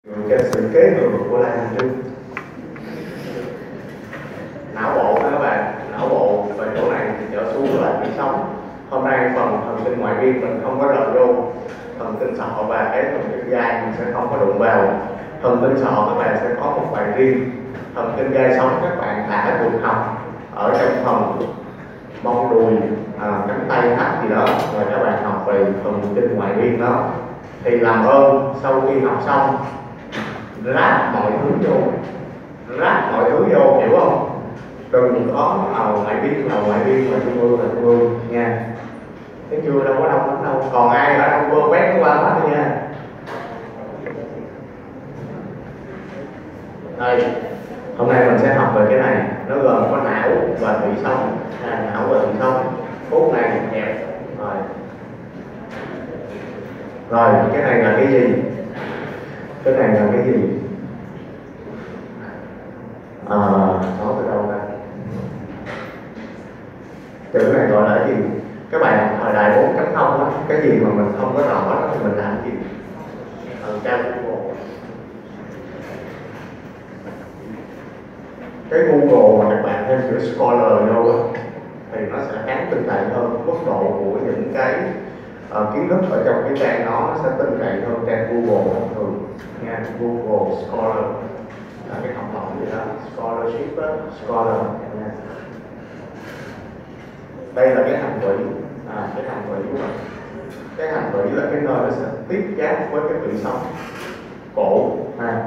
Cho sự kế thừa của Lan Anh Trinh. Não bộ các bạn, não bộ và chỗ này thì trở xuống là tủy sống. Hôm nay phần thần kinh ngoại biên mình không có rời vô, thần kinh sọ và cái thần kinh gai mình sẽ không có đụng vào. Thần kinh sọ các bạn sẽ có một bài riêng, thần kinh gai sống các bạn đã được học ở trong phần mông đùi, cánh tay thắt gì đó, rồi các bạn học về thần kinh ngoại biên đó. Thì làm ơn sau khi học xong ráp mọi thứ vô, ráp mọi thứ vô, hiểu không? Đừng có ngoại biên là ngoại biên mà trung ương là trung ương nha. Thấy chưa, đâu có đông lắm đâu. Còn ai ở trong vơ quét qua hết đi nha. Đây, hôm nay mình sẽ học về cái này, nó gồm có não và tủy sống, não và tủy sống. Phút này đẹp rồi. Rồi cái này là cái gì? Cái này là cái gì? Nói từ đâu ra? Chữ này gọi là cái gì? Các bạn thời đại 4.0 á, cái gì mà mình không có rõ đó thì mình làm gì? Trang Google. Cái Google mà các bạn thêm chữ Scholar vô thì nó sẽ đáng tin cậy hơn, mức độ của những cái kiến thức ở trong cái trang nó sẽ tin cậy hơn trang Google thông thường nha. Google Scholar là cái học bổng gì đó, scholarship đó, scholar nha. Đây là cái hành tủy, cái hành tủy của mình. Cái hành tủy là cái nơi nó sẽ tiếp giáp với cái tủy sống cổ ha.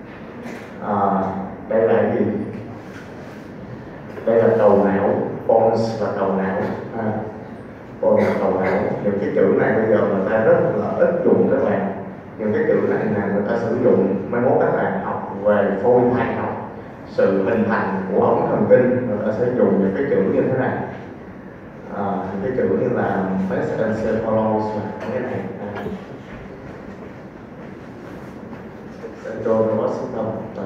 Đây là cái gì? Đây là cầu não, pons là cầu não ha. Pons là cầu não. Những cái chữ này bây giờ người ta rất là ít dùng các bạn. Những cái chữ này là người ta sử dụng mai mốt các bạn học về phôi thai học, sự hình thành của ống thần kinh, người ta sẽ dùng những cái chữ như thế này. Những cái chữ như là mesencephalos, cái này central nervous system.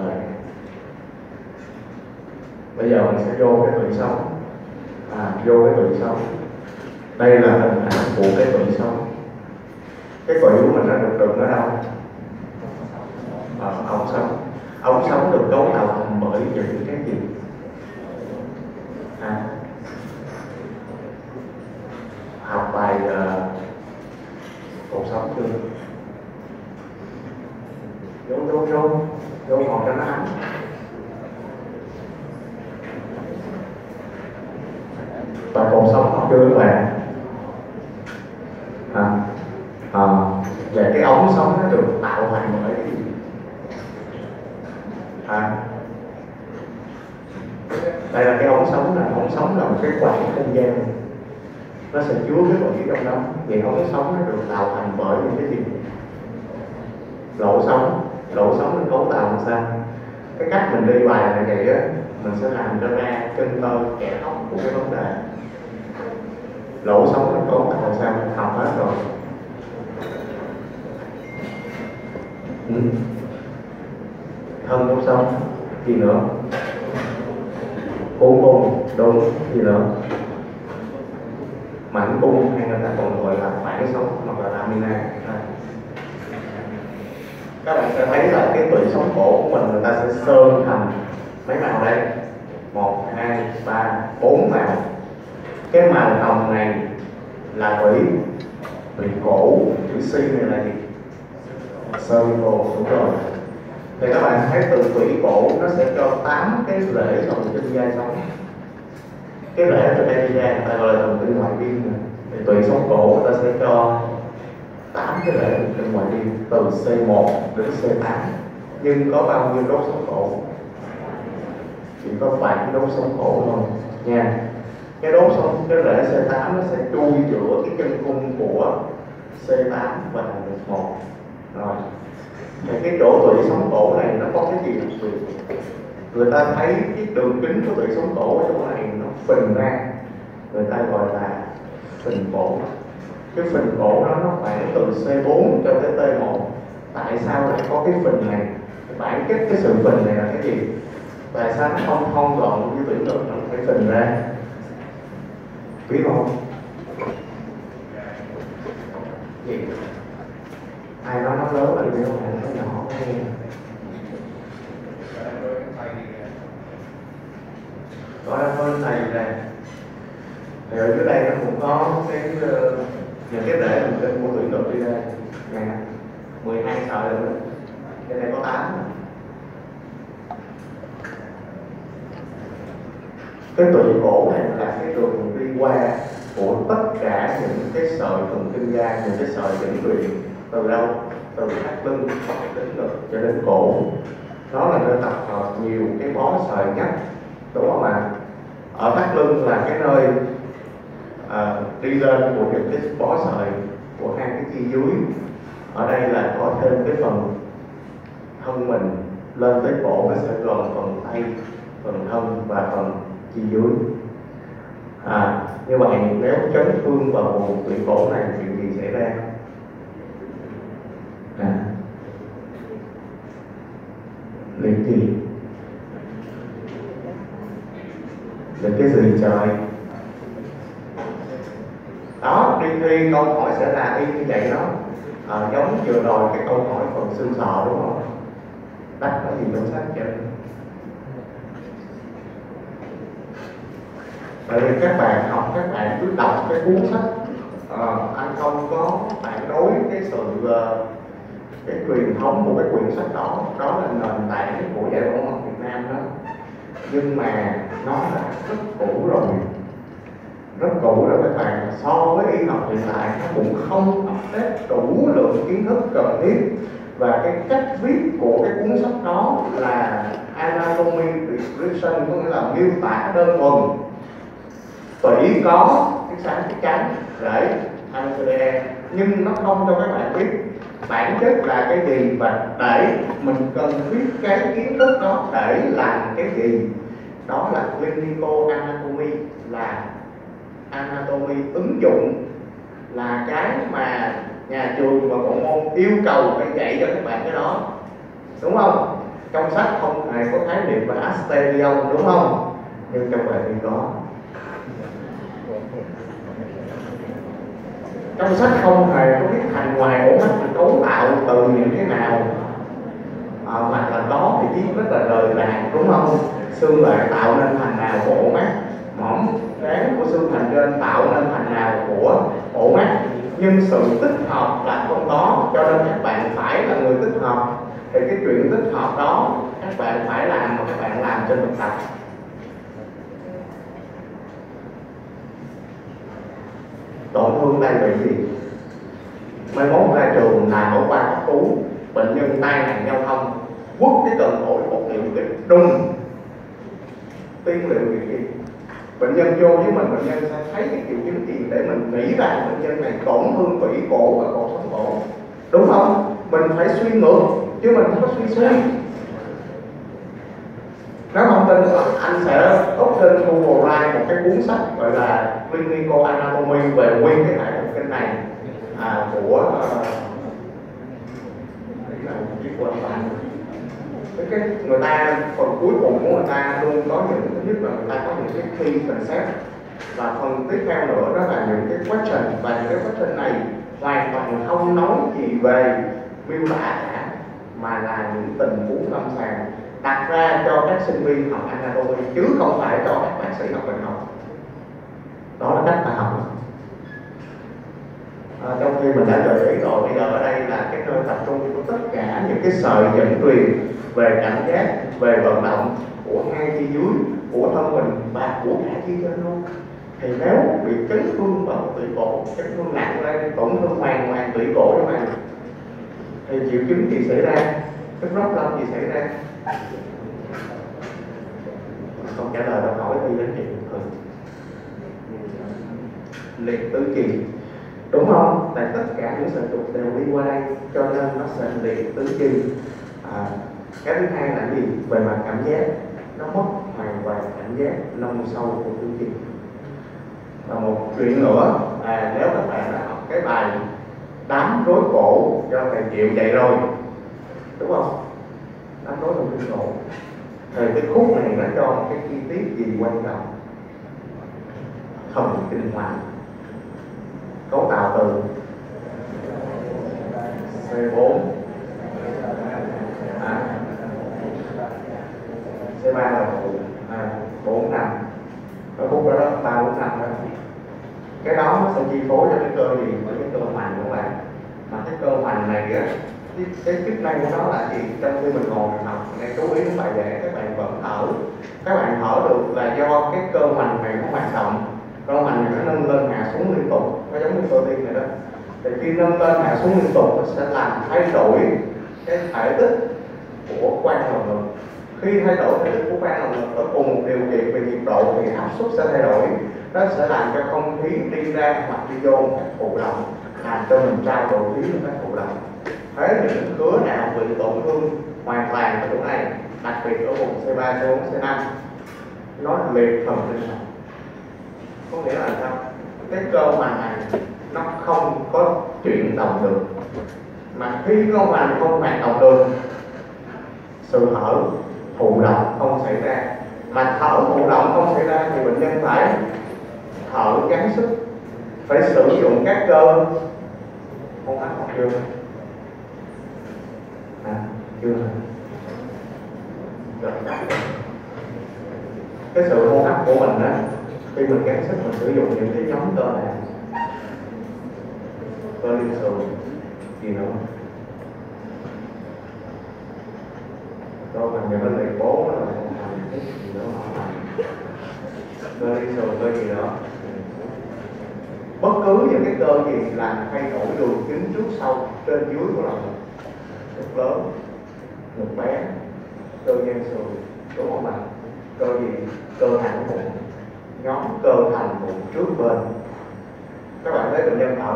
Bây giờ mình sẽ vô cái tủy sống, vô cái tủy sống. Đây là hình ảnh của cái tủy sống. Cái tủy của mình nó được đựng ở đâu? Ống sống. Ống sống được cấu tạo thành bởi những cái gì? Học bài cột sống chưa? Vô phòng cho nó ấm. Bài cột sống học chưa các bạn? Và cái ống sống nó được tạo thành bởi cái gì? Đây là cái ống sống, là ống sống là một cái khoảng không gian, nó sẽ chứa cái vật trong đó. Vậy ống sống nó được tạo thành bởi những cái gì? Lỗ sống. Lỗ sống mình cấu tạo làm sao? Cái cách mình đi bài là vậy á, mình sẽ làm cho ra chân tơ kẽ tóc của cái vấn đề. Lỗ sống mình cấu tạo làm sao? Mình học hết rồi. Thân trong sống gì nữa? Cuốn cung, đúng. Gì nữa? Mảnh cung, hay người ta còn gọi là phản sống hoặc là lamina. Các bạn sẽ thấy là cái tủy sống cổ của mình, người ta sẽ sơn thành mấy màu đây? 1, 2, 3, 4 màu. Cái màu hồng này là tủy cổ, chữ C này là gì? Sơn cổ, đúng rồi. Thì các bạn thấy từ tủy cổ nó sẽ cho 8 cái rễ thần kinh gai sống. Cái rễ từ đây đi ra người ta gọi là thần kinh ngoại biên. Thì tủy sống cổ người ta sẽ cho 8 cái rễ thần kinh ngoại biên từ C1 đến C8. Nhưng có bao nhiêu đốt sống cổ? Chỉ có vài cái đốt sống cổ thôi nha. Cái đốt sống, cái rễ C8 nó sẽ chui giữa cái chân cung của C8 và thành được 1. Rồi. Thì cái chỗ tủy sống cổ này nó có cái gì đặc biệt? Người ta thấy cái đường kính của tủy sống cổ ở chỗ này nó phình ra, người ta gọi là phình cổ. Cái phình cổ đó nó khoảng từ C4 cho tới T1. Tại sao lại có cái phình này? Bản chất cái sự phình này là cái gì? Tại sao nó không thon gọn như tủy ngực, nó phải phình ra? Biết không? Gì? Ai nói nó lớn là điều không, nó nhỏ nghe. cái những cái để mình trên của tuyển được đi đây nè, 12 sợi rồi, cái này có 8. Cái tụy cổ này là cái đường đi qua của tất cả những cái sợi thần kinh gan, những cái sợi dẫn truyền từ đâu, từ thắt lưng đến ngực cho đến cổ. Nó là nơi tập hợp nhiều cái bó sợi nhất, đúng không ạ? Ở thắt lưng là cái nơi đi lên của những cái bó sợi của hai cái chi dưới. Ở đây là có thêm cái phần thân mình lên tới cổ, nó sẽ gồm phần tay, phần thân và phần chi dưới. Như vậy nếu chấn thương vào vùng tụy cổ này, chuyện gì xảy ra? Liệt gì? Liệt cái gì trời? Đó, đi thi câu hỏi sẽ là y như vậy đó. Giống vừa rồi cái câu hỏi phần xương sọ, đúng không? Đắt có gì trong sách chưa? Bởi vì các bạn học, các bạn cứ đọc cái cuốn sách, anh không có phản đối cái sự cái truyền thống của cái quyển sách đó. Đó là nền tảng của dạy văn học Việt Nam đó. Nhưng mà nó là rất cũ rồi, rất cũ rồi các bạn. So với y học hiện tại, nó cũng không update đủ lượng kiến thức cần thiết. Và cái cách viết của cái cuốn sách đó là anatomy description, có nghĩa là miêu tả đơn thuần. Tủy có cái sáng cái trắng để ABCDE, nhưng nó không cho các bạn biết bản chất là cái gì và để mình cần biết cái kiến thức đó để làm cái gì. Đó là clinical anatomy, là anatomy ứng dụng, là cái mà nhà trường và bộ môn yêu cầu phải dạy cho các bạn cái đó, đúng không? Trong sách không hề có khái niệm về asterion, đúng không? Nhưng trong bài thi có. Trong sách không hề có biết thành ngoài ổ mắt là cấu tạo từ những cái nào, hoặc là có thì viết rất là rời rạc, đúng không? Xương lại tạo nên thành nào của ổ mắt, mỏm trán của xương thành trên tạo nên thành nào của ổ mắt. Nhưng sự tích hợp là không có, cho nên các bạn phải là người tích hợp. Thì cái chuyện tích hợp đó các bạn phải làm, mà các bạn làm trên thực tập. Tổn thương đây bị gì? Mai mốt ra trường làm ở khoa cấp cứu, bệnh nhân tai nạn giao thông, quất cái cần phổi một liệu cái đùng, tiên liệu việc gì? Bệnh nhân vô với mình, bệnh nhân sẽ thấy cái triệu chứng gì để mình nghĩ rằng bệnh nhân này tổn thương tủy cổ và cột sống cổ, đúng không? Mình phải suy ngược chứ mình không có suy suy. Nếu không tin anh sẽ up lên Google Drive một cái cuốn sách gọi là Clinical Anatomy về nguyên cái hệ thần kinh này của cái người ta phần cuối cùng của người ta luôn có những, thứ nhất là người ta có những cái key concept, và phần tiếp theo nữa đó là những cái question, và những cái question này hoàn toàn không nói gì về miêu tả cả, mà là những tình huống lâm sàng đặt ra cho các sinh viên học anatomy chứ không phải cho các bác sĩ học bệnh học. Đó là cách mà học. Trong khi mình đã gợi ý rồi, bây giờ ở đây là cái nơi tập trung của tất cả những cái sợi dẫn truyền về cảm giác, về vận động của hai chi dưới của thân mình và của cả chi trên luôn. Thì nếu bị chấn thương vào tủy cổ, chấn thương nặng lên, tổn thương hoàn toàn tủy cổ các bạn, thì triệu chứng gì xảy ra? Cái problem gì xảy ra? Không trả lời đâu, hỏi đi đến chuyện liệt tứ chi, đúng không? Tại tất cả những sợi trục đều đi qua đây, cho nên nó sẽ liệt tứ chi. Cái thứ hai là gì? Về mặt cảm giác, nó mất hoàn toàn cảm giác nông sâu của tứ chi. Và một chuyện nữa, nếu các bạn đã học cái bài đám rối cổ cho thầy Triệu vậy rồi, đúng không? Đám rối thần kinh cổ, thì cái khúc này nó cho một cái chi tiết gì quan trọng? Thần kinh hoàng cấu tạo từ C4 C3 là 4 5, cái khúc đó 3 4 5 đó. Cái đó nó sẽ chi phối cho cái cơ gì, với cái cơ hoành của bạn. Mà cái cơ hoành này á, cái chức năng của nó là gì? Trong khi mình ngồi mình học, nên chú ý đến bài vẽ, các bạn vẫn thở. Các bạn thở được là do cái cơ hoành này nó hoạt động. Cơ hoành này nó nâng lên hạ xuống liên tục, nó giống như cơ tim này đó. Thì khi nâng lên hạ xuống liên tục, nó sẽ làm thay đổi cái thể tích của quan lồng ngực. Khi thay đổi thể tích của quan lồng ngực ở cùng một điều kiện về nhiệt độ thì áp suất sẽ thay đổi. Nó sẽ làm cho không khí đi ra hoặc đi vô các thụ động, làm cho mình trao đổi khí với các thụ động. Thế thì những khứa nào bị tổn thương hoàn toàn ở chỗ này, đặc biệt ở vùng C3, C4, C5, nó liệt thần kinh này. Có nghĩa là sao? Cái cơ hoành này nó không có chuyển động được. Mà khi cơ hoành không hoạt động được, sự thở thụ động không xảy ra. Mà thở thụ động không xảy ra thì bệnh nhân phải thở gắng sức, phải sử dụng các cơ hô hấp học chưa? Chưa. Cái sự hô hấp của mình á, khi mình gắng sức mình sử dụng những cái nhóm cơ này, cơ liên sườn gì nữa, cơ mình nó liệt bố nó là cái gì nữa, cơ liên sườn, cơ gì nữa. Bất cứ những cái cơ gì làm thay đổi đường kính trước sau trên dưới của lòng ngực lớn, ngực bé, cơ gian sườn, đúng không ạ? Cơ gì? Cơ thành bụng, nhóm cơ thành bụng trước bên. Các bạn thấy bệnh nhân thở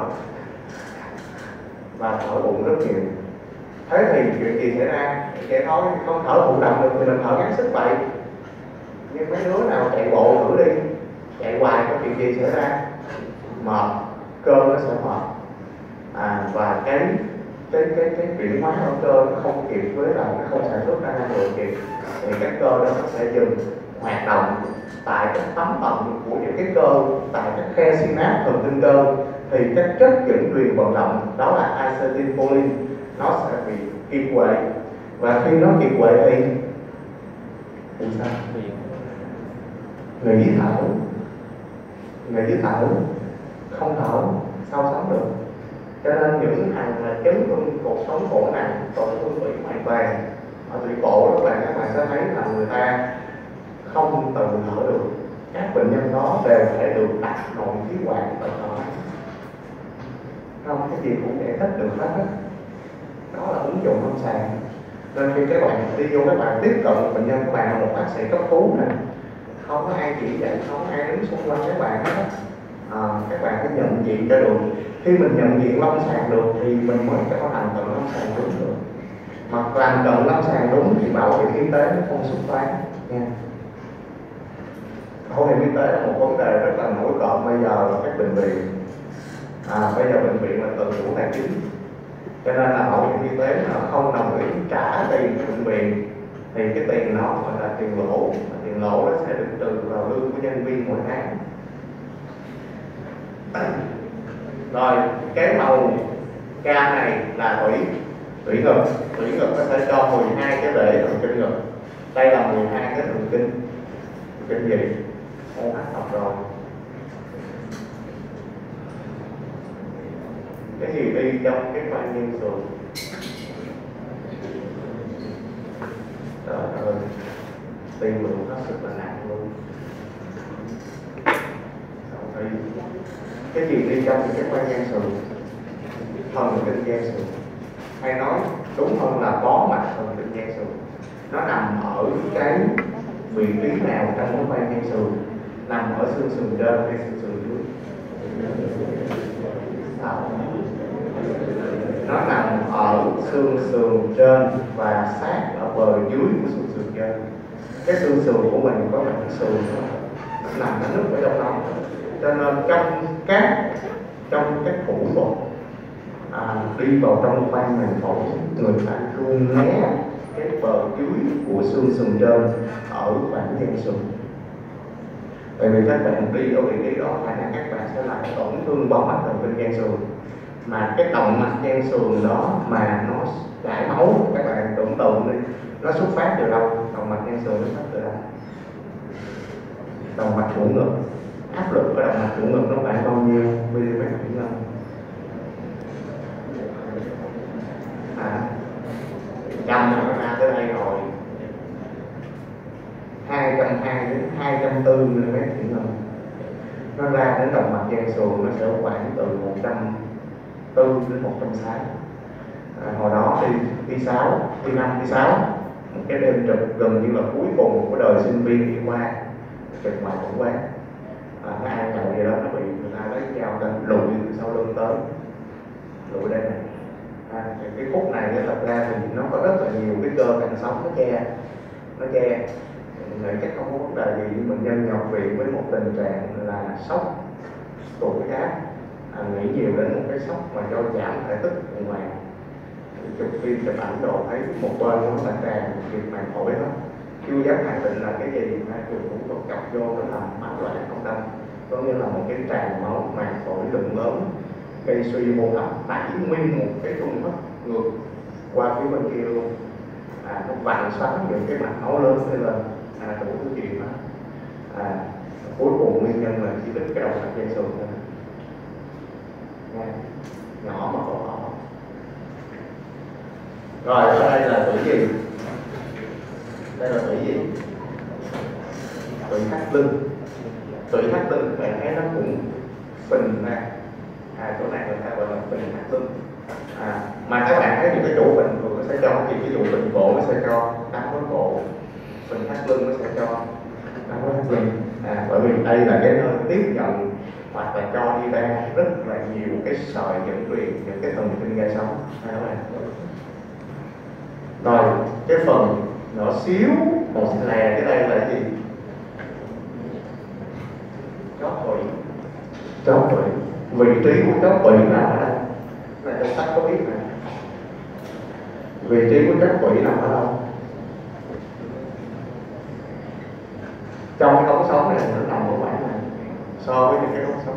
và thở bụng rất nhiều. Thế thì chuyện gì xảy ra? Trẻ nói không thở thụ động được thì mình thở gắng sức vậy. Nhưng mấy đứa nào chạy bộ thử đi, chạy hoài có chuyện gì xảy ra? Mệt, cơ nó sẽ mệt. Và cái chuyển hóa ở cơ nó không kịp với lại nó không sản xuất ra năng lượng kịp, thì các cơ đó nó sẽ dừng hoạt động tại các tấm tận của những cái cơ, tại các khe synapse thần kinh cơ, thì các chất dẫn truyền vận động đó là acetylcholine nó sẽ bị kiệt quệ. Và khi nó kiệt quệ thì sao? Nghỉ thở, không thở sao sống được. Cho nên những thằng mà chấn thương cột sống cổ nặng, tổn thương tủy hoàn toàn ở tủy cổ đó các bạn sẽ thấy là người ta không tự thở được. Các bệnh nhân đó đều phải được đặt nội khí quản tự thở. Không cái gì cũng giải thích được hết. Đó là ứng dụng lâm sàng. Nên khi các bạn đi vô, các bạn tiếp cận bệnh nhân, các bạn là một bác sĩ cấp cứu này, không có ai chỉ dạy, không có ai đứng xung quanh các bạn hết. Các bạn phải nhận diện cho được. Khi mình nhận diện lâm sàng được thì mình mới có thành tận lâm sàng đúng được. Mà làm cận lâm sàng đúng thì bảo hiểm y tế nó không xuất phát nha. Bảo hiểm y tế là một vấn đề rất là nổi cộm bây giờ là các bệnh viện. Bây giờ bệnh viện là tự chủ tài chính, cho nên là bảo hiểm y tế nó không đồng ý trả tiền cho bệnh viện thì cái tiền nó gọi là tiền lỗ. Tiền lỗ nó sẽ được trừ vào lương của nhân viên mỗi tháng. Rồi cái màu cam này là thủy ngực. Thủy ngực có thể cho 12 cái rễ thần kinh ngực. Đây là 12 cái thần kinh gì? Hô hấp học rồi. Cái gì đi trong cái quan nhân sườn? Trời ơi, tim lượng nó rất là nặng luôn. Cái gì đi trong cái quan gian sườn? Thần kinh gian sườn. Hay nói đúng hơn là bó mạch thần kinh gian sườn. Nó nằm ở cái vị trí nào trong cái quan gian sườn? Nằm ở xương sườn trên hay xương sườn dưới? Nó nằm ở xương sườn trên và sát ở bờ dưới của xương sườn trên. Cái xương sườn của mình có một cái sườn nó nằm nó núp ở trong đó. Cho nên trong các thủ thuật đi vào trong khoang màng phổi, người ta luôn né cái bờ dưới của xương sườn trên ở khoảng gian sườn. Tại vì các bạn đi ở vị trí đó khả năng các bạn sẽ làm tổn thương bó mạch thần kinh gian sườn. Mà cái động mạch gian sườn đó mà nó chảy máu, các bạn tưởng tượng đi, nó xuất phát từ đâu? Động mạch gian sườn nó xuất phát từ đâu? Động mạch của ngực. áp lực ở động mạch chủ ngực nó khoảng bao nhiêu mm thủy ngân? Trăm ra tới đây rồi, 220 đến 240 mm thủy ngân. Nó ra đến động mạch gian sườn nó sẽ khoảng từ 140 đến 160. Hồi đó đi 6, đi 5, đi 6, một cái đêm trực gần như là cuối cùng của đời sinh viên đi qua trực ngoài tổng quán, nó ăn nhậu gì đó nó bị người ta lấy dao đánh lùi từ sau lưng tới, lùi đây này. Cái khúc này thật ra thì nó có rất là nhiều cái cơ cạnh sống nó che. Mình nghĩ chắc không có vấn đề gì, nhưng bệnh nhân nhập viện với một tình trạng là sốc tụt huyết áp, nghĩ nhiều đến một cái sốc mà do giảm thể tích ở ngoài. Chụp phim chụp ảnh đồ thấy một bên nó là tràn việc màng phổi đó, chưa dám khẳng định là cái gì mà cũng có cặp vô nó làm máu loãng không tâm, có nghĩa là một cái tràn máu màng phổi lượng lớn gây suy hô hấp, đẩy nguyên một cái trung hấp ngược qua phía bên kia luôn, nó vặn xoắn những cái mạch máu lớn lên, đủ thứ chuyện đó. Cuối cùng nguyên nhân là chỉ đến cái động mạch dây sườn thôi, nhỏ mà còn nhỏ. Rồi ở đây là tuổi gì? Đây là tuổi gì? Tuổi thắt lưng. Tuổi thắt lưng các bạn thấy nó cũng phình ra, chỗ này người ta gọi là phình thắt lưng. Mà các bạn thấy những cái chỗ phình thường nó sẽ cho thì ví dụ phình cổ nó sẽ cho đau với cổ, phình thắt lưng nó sẽ cho đau với thắt lưng. Bởi vì đây là cái nơi tiếp nhận hoặc là cho đi ra rất là nhiều cái sợi dẫn truyền, những cái thần kinh gây sống. Các bạn. Rồi cái phần nhỏ xíu một lè cái đây là gì? Chóp tủy. Chóp tủy. Vị trí của chóp tủy nằm ở đây. Này trong sách có biết này. Vị trí của chóp tủy nằm ở đâu? Trong cái ống sống này nó nằm ở khoảng này so với những cái ống sống.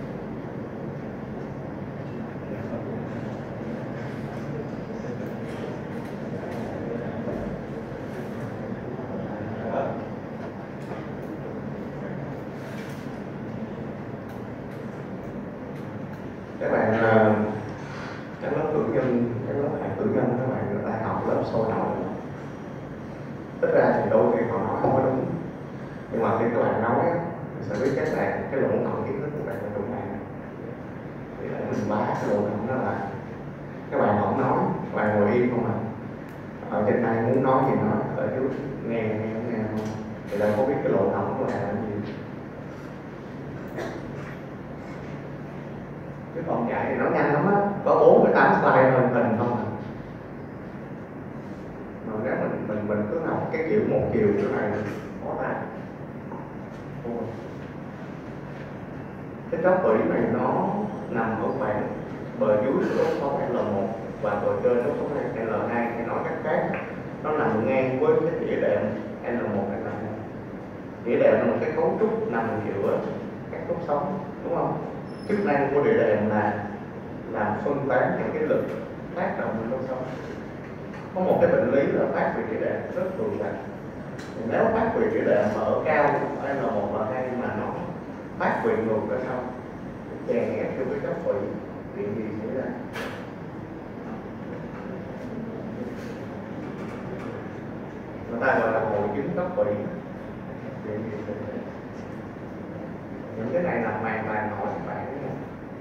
Các bạn các lớp cử nhân, các lớp hạng cử nhân các bạn người ta học lớp sôi nổi, tất ra thì đôi khi họ nói không có đúng, nhưng mà khi các bạn nói thì sẽ biết các bạn cái lỗ hổng kiến thức của các bạn là đúng này. Thì là mình bá cái lỗ hổng đó là các bạn không nói, các bạn ngồi im không à, ở trên này muốn nói gì nói, ở trước nghe không, thì đâu có biết cái lỗ hổng của bạn là gì. Cái phòng dạy thì nó nhanh lắm á, có 48 slide hơn hình không à. Mà nếu mình cứ học cái kiểu một chiều như này khó ta. Cái chóp tủy này nó nằm ở khoảng bờ dưới của đốt sống L1 và bờ trên đốt sống L2, hay nói cách khác nó nằm ngang với cái đĩa đệm L1 này. Đĩa đệm là một cái cấu trúc nằm giữa các đốt sống, đúng không? Chức năng của đĩa đệm là làm phân tán những cái lực tác động lên đốt sống. Có một cái bệnh lý là phát vị đĩa đệm rất thường gặp. Nếu phát vị đĩa đệm mà ở cao L1 và 2 mà nó phát vị ngược ra sau, chèn ép vô cái chóp tủy, chuyện gì xảy ra? Người ta gọi là hội chứng chóp tủy. Chuyện gì xảy ra? Những cái này là hoàn toàn hỏi các bạn nhé.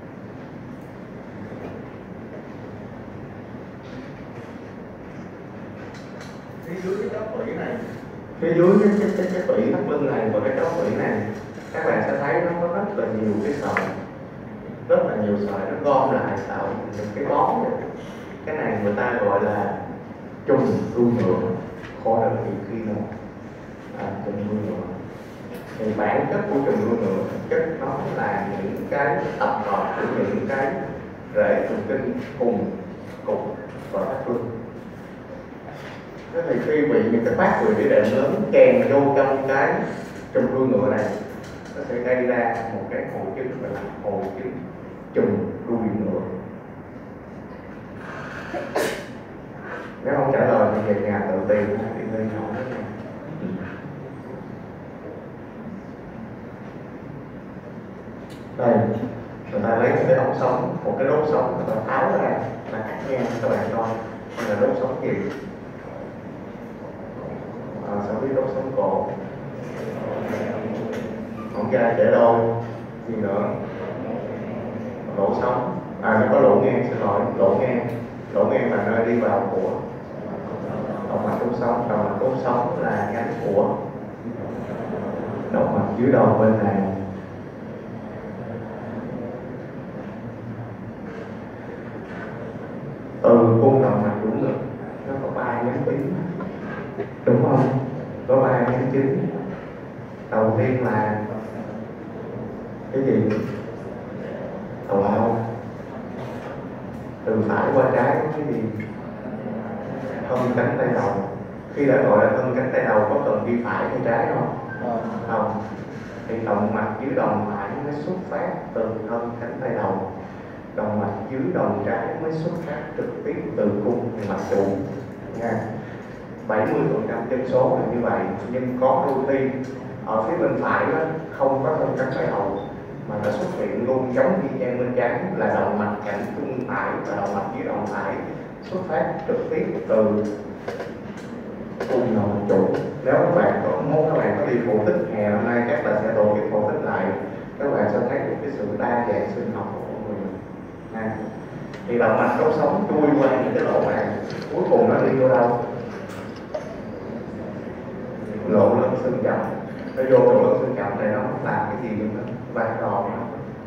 Phía dưới cái chóp tủy này, phía dưới cái tủy thắt lưng này và cái chóp tủy này, các bạn sẽ thấy nó có rất là nhiều cái sợi, rất là nhiều sợi nó gom lại tạo những cái bó này. Cái này người ta gọi là trùng ru nhựa, khó là khi nào trùng ru nhựa. Thì bản chất của trùng ru nhựa thực chất nó là những cái tập hợp của những cái rễ thần kinh cùng cục và thắt lưng. Thế thì khi bị những cái phát vị đĩa đệm lớn kèm vô trong cái trùng ru nhựa này, nó sẽ gây ra một cái hội chứng gọi là hội chứng trùng ru nhựa. Nếu không trả lời thì về nhà tự tìm đi lên nhỏ nha. Đây, người ta lấy một cái ống sống, một cái đốt sống, người ta tháo ra, là cắt ngang các bạn coi, đây là đốt sống gì? Sau khi đốt sống cổ, ống da để đôi, gì nữa? Lỗ sống, nó có lỗ ngang, xin lỗi, lỗ ngang là nơi đi vào của động mạch đốt sống. Động mạch đốt sống là nhánh của động mạch dưới đầu bên này. Từ cung động mạch đúng ngực nó có 3 nhánh chính, đúng không? Có 3 nhánh chính. Đầu tiên là cái gì? Đầu lâu. Từ phải qua trái có cái gì? Thân cánh tay đầu. Khi đã gọi là thân cánh tay đầu có cần đi phải hay trái không? Không. Thì động mạch dưới đầu phải mới xuất phát từ thân cánh tay đầu. Động mạch dưới đầu trái mới xuất phát trực tiếp từ cung mạch trụ nha. 70% dân số là như vậy, nhưng có đôi khi ở phía bên phải đó, không có thân cánh tay đầu mà nó xuất hiện luôn giống như em bên trái là động mạch cảnh trung phải và động mạch dưới đầu phải xuất phát trực tiếp từ cung động mạch trụ. Nếu các bạn có muốn, các bạn có đi phẫu tích hè năm nay chắc là sẽ tổ chức phẫu tích lại, các bạn sẽ thấy được cái sự đa dạng sinh học của con người. Thì động mạch đốt sống chui qua những cái lỗ này, cuối cùng nó đi vô đâu? Lỗ lớn xương chậm. Nó vô lỗ lớn xương chậm này nó làm cái gì nữa? Vai trò nó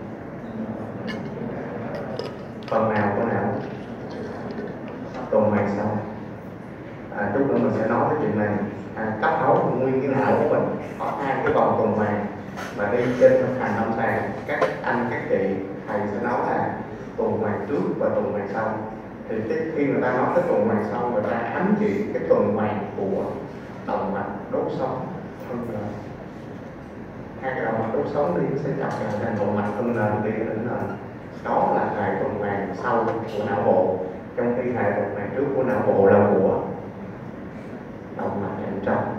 phần nào của não? Tuần mạch sau. Chút nữa mình sẽ nói cái chuyện này. Cấp nối nguyên cái não của mình có 2 cái vòng tuần hoàn mà đi trên thực hành lâm sàng, các anh các chị thầy sẽ nói là tuần hoàn trước và tuần hoàn sau. Thì khi người ta nói tới tuần hoàn sau, người ta ám chỉ cái tuần hoàn của động mạch đốt sống thân nền. 2 cái động mạch đốt sống đi sẽ chọc vào thành động mạch thân nền đi đến nền. Đó là hệ tuần hoàn sau của não bộ, trong khi hệ tuần hoàn trước của não bộ là của động mạch cạnh trong.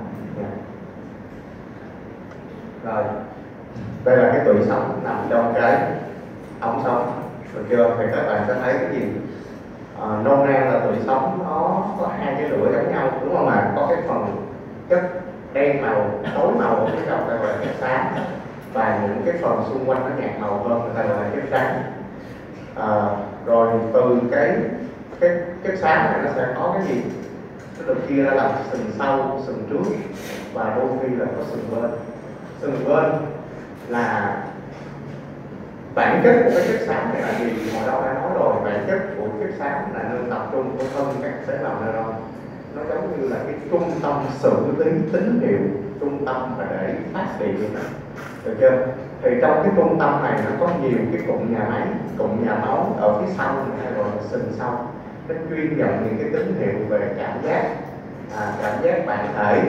Rồi, đây là cái tủy sống nằm trong cái ống sống, được chưa? Thì các bạn sẽ thấy cái gì? Nôm na là tủy sống nó có 2 cái lưỡi giống nhau, đúng không ạ? Có cái phần chất đen màu, tối màu ở phía trong ta gọi là chất xám, và những cái phần xung quanh nó nhạt màu hơn người ta gọi là chất trắng. Rồi từ cái chất xám này nó sẽ có cái gì? Nó được chia ra làm sừng sau, sừng trước và đôi khi là có sừng bên. Sừng bên là bản chất của cái chất xám này là gì? Hồi đó đã nói rồi, bản chất của chất xám là nơi tập trung của thân các tế bào neuron. Nó giống như là cái trung tâm xử lý tín hiệu, trung tâm và để phát điện, được chưa? Thì trong cái trung tâm này nó có nhiều cái cụm nhà máy, cụm nhà máu ở phía sau hay gọi là sừng sau. Nó chuyên nhận những cái tín hiệu về cảm giác, cảm giác bản thể,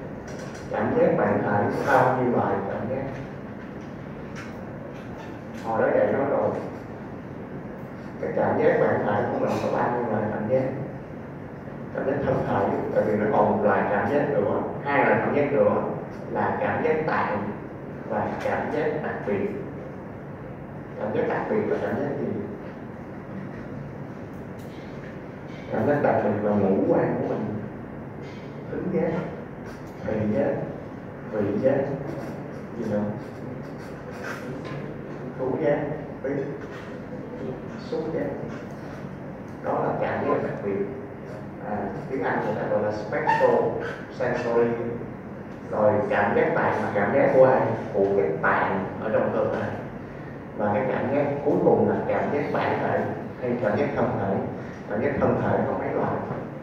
sao như loại cảm giác. Hồi đó dạy nói rồi, cái cảm giác bản thể của mình có 3 loại cảm giác. Cảm giác thân thể, tại vì nó còn một loại cảm giác nữa, 2 loại cảm giác nữa là cảm giác tạng và cảm giác đặc biệt. Cảm giác đặc biệt là cảm giác gì? Cảm giác đặc biệt là ngũ quan của mình, thính giác, thị giác, vị giác, gì nữa? Thú giác, biết, xúc giác. Đó là cảm giác đặc biệt. Tiếng Anh người ta gọi là spectral sensory. Rồi cảm giác tạng là cảm giác của ai? Của cái tạng ở trong cơ thể. Và cái cảm giác cuối cùng là cảm giác bản thể hay cảm giác thân thể. Cảm giác thân thể có mấy loại?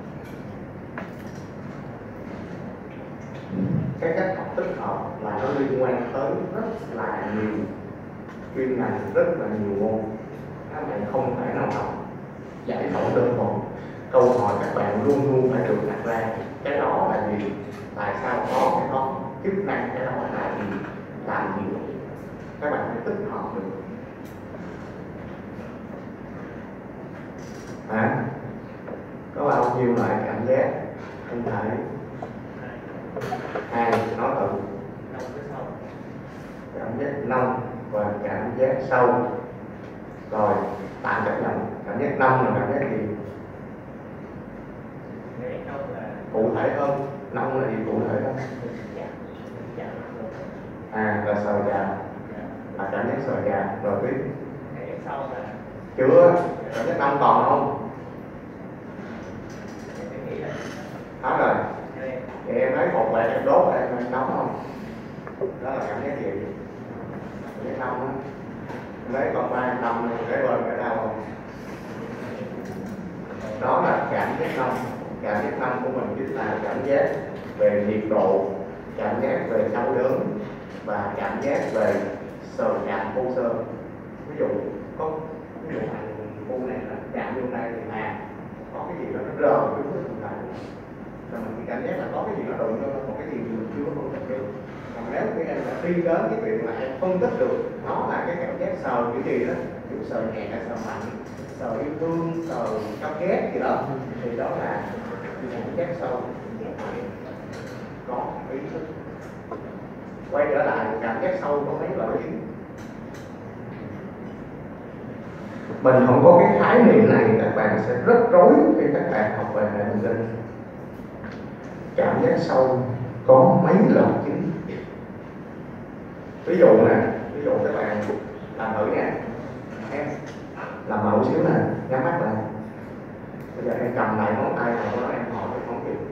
Cái cách học tích hợp là nó liên quan tới rất là nhiều chuyên ngành, rất là nhiều môn. Các bạn không thể nào học giải phẫu đơn thuần. Câu hỏi các bạn luôn luôn phải được đặt ra: cái đó là gì? Tại sao có cái đó? Chức năng cái đó là gì? Làm gì? Các bạn phải tích hợp được. Có bao nhiêu loại cảm giác thân thể? 2, nói thử. Cảm giác nông, và cảm giác sâu. Rồi bạn chấp nhận cảm giác nông là cảm giác gì? Cụ thể hơn, nông là gì cụ thể hơn? Là sờ chạm, là cảm giác sờ chạm. Rồi tiếp chưa, cảm giác nông còn không? Hết rồi. Thì em thấy một bạn em đốt em nóng không? Đó là cảm giác gì? Cảm giác nóng á. Lấy con ba nằm cái bên cái đau không? Đó là cảm giác nóng. Cảm giác nóng của mình chính là cảm giác về nhiệt độ, cảm giác về đau đớn và cảm giác về sờ chạm khô sơ. Ví dụ có ví dụ khu này là chạm vô đây thì có cái gì đó nó rờ cái phần này, rồi mình chỉ cảm giác là có cái gì nó đụng vô một cái gì mình chưa có phân tích được. Còn nếu khi em đã đi đến cái việc mà em phân tích được nó là cái cảm giác sờ cái gì đó, ví dụ sờ nhẹ, sờ mạnh, sờ yêu thương, sờ căm ghét gì đó, thì đó là cảm giác sâu. Có ý thức. Quay trở lại cảm giác sâu có mấy loại ý. Mình không có cái khái niệm này các bạn sẽ rất rối khi các bạn học về hệ thần kinh. Cảm giác sâu có mấy loại chính. Ví dụ nè, ví dụ các bạn làm thử nha, em làm mẫu xíu nè, nhắm mắt lại. Bây giờ em cầm lại ngón tay nào đó em hỏi cái ngón gì?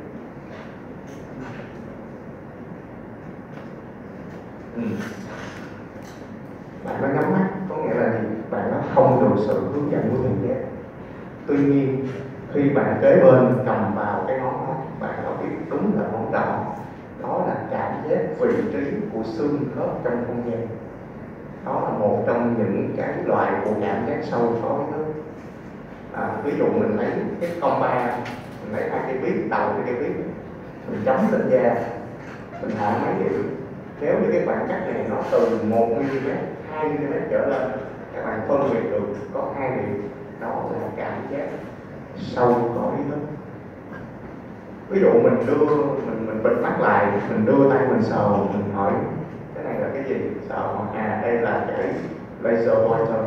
Bạn nó nhắm mắt có nghĩa là gì? Bạn nó không được sự hướng dẫn của thầy giác. Tuy nhiên khi bạn kế bên cầm vào cái ngón đó, bạn có biết đúng là ngón trỏ. Đó là cảm giác vị trí của xương khớp trong không gian. Đó là một trong những cái loại của cảm giác sâu có ý thức. Ví dụ mình lấy cái con ba, mình lấy hai cái viết đầu cái viết, mình chấm lên da, mình hạ mấy điểm. Nếu như cái khoảng cách này nó từ 1 mm, 2 mm trở lên, các bạn phân biệt được có 2 điểm. Đó là cảm giác sâu có ý thức. Ví dụ mình bịt mắt lại, mình đưa tay mình sờ, mình hỏi cái này là cái gì? Sờ đây là cái laser pointer.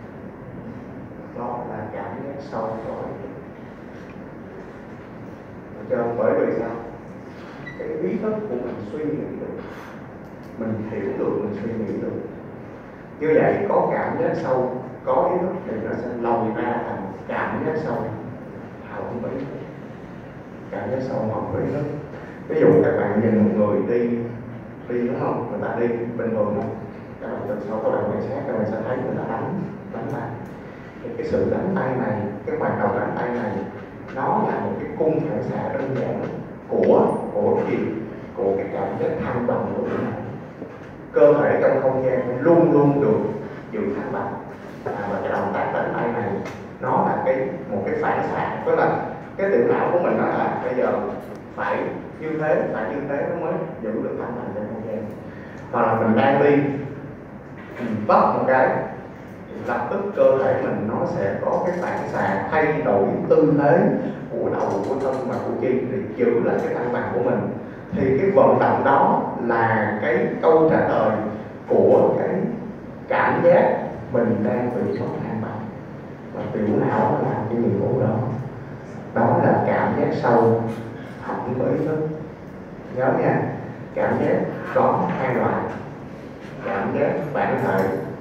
Đó là cảm giác sâu có ý thức. Được chưa? Bởi vì sao? Cái ý thức của mình suy nghĩ được, mình hiểu được, mình suy nghĩ được. Như vậy có cảm giác sâu có ý thức thì nó sẽ lòi ra thành cảm giác sâu không có ý thức. Cảm giác sâu không có ý thức. Ví dụ các bạn nhìn một người đi đúng không? Người ta đi bình thường không? Các bạn từ sau các bạn quan sát, các bạn sẽ thấy người ta đánh tay. Thì cái sự đánh tay này, cái hoạt động đánh tay này, nó là một cái cung phản xạ đơn giản của gì? Của cái cảm giác thăng bằng của người này. Cơ thể trong không gian luôn luôn được giữ thăng bằng. Và cái động tác đánh tay này nó là một cái phản xạ, tức là cái tiểu não của mình nó là bây giờ phải như thế nó mới giữ được thăng bằng trong không gian. Hoặc là mình đang đi, mình vấp một cái, lập tức cơ thể mình nó sẽ có cái phản xạ thay đổi tư thế của đầu, của thân và của chân để giữ lại cái thăng bằng của mình. Thì cái vận động đó là cái câu trả lời của cái cảm giác mình đang bị mất thăng bằng, và tiểu não nó làm cái nhiệm vụ đó. Đó là cảm giác sâu không có ý thức. Nhớ nha, cảm giác có hai loại. Cảm giác bản thể,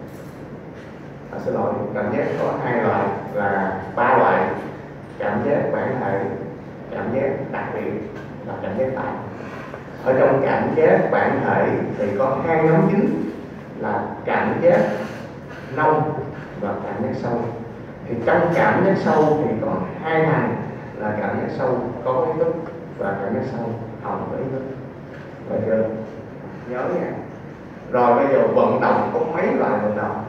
cảm giác có hai loại là ba loại. Cảm giác bản thể, cảm giác đặc biệt và cảm giác tại. Ở trong cảm giác bản thể thì có hai nhóm chính là cảm giác nông và cảm giác sâu. Thì trong cảm giác sâu thì có hai thằng là cảm giác sâu có ý thức và cảm giác sâu không có ý thức. Được chưa? Nhớ nha. Rồi bây giờ vận động có mấy loại vận động?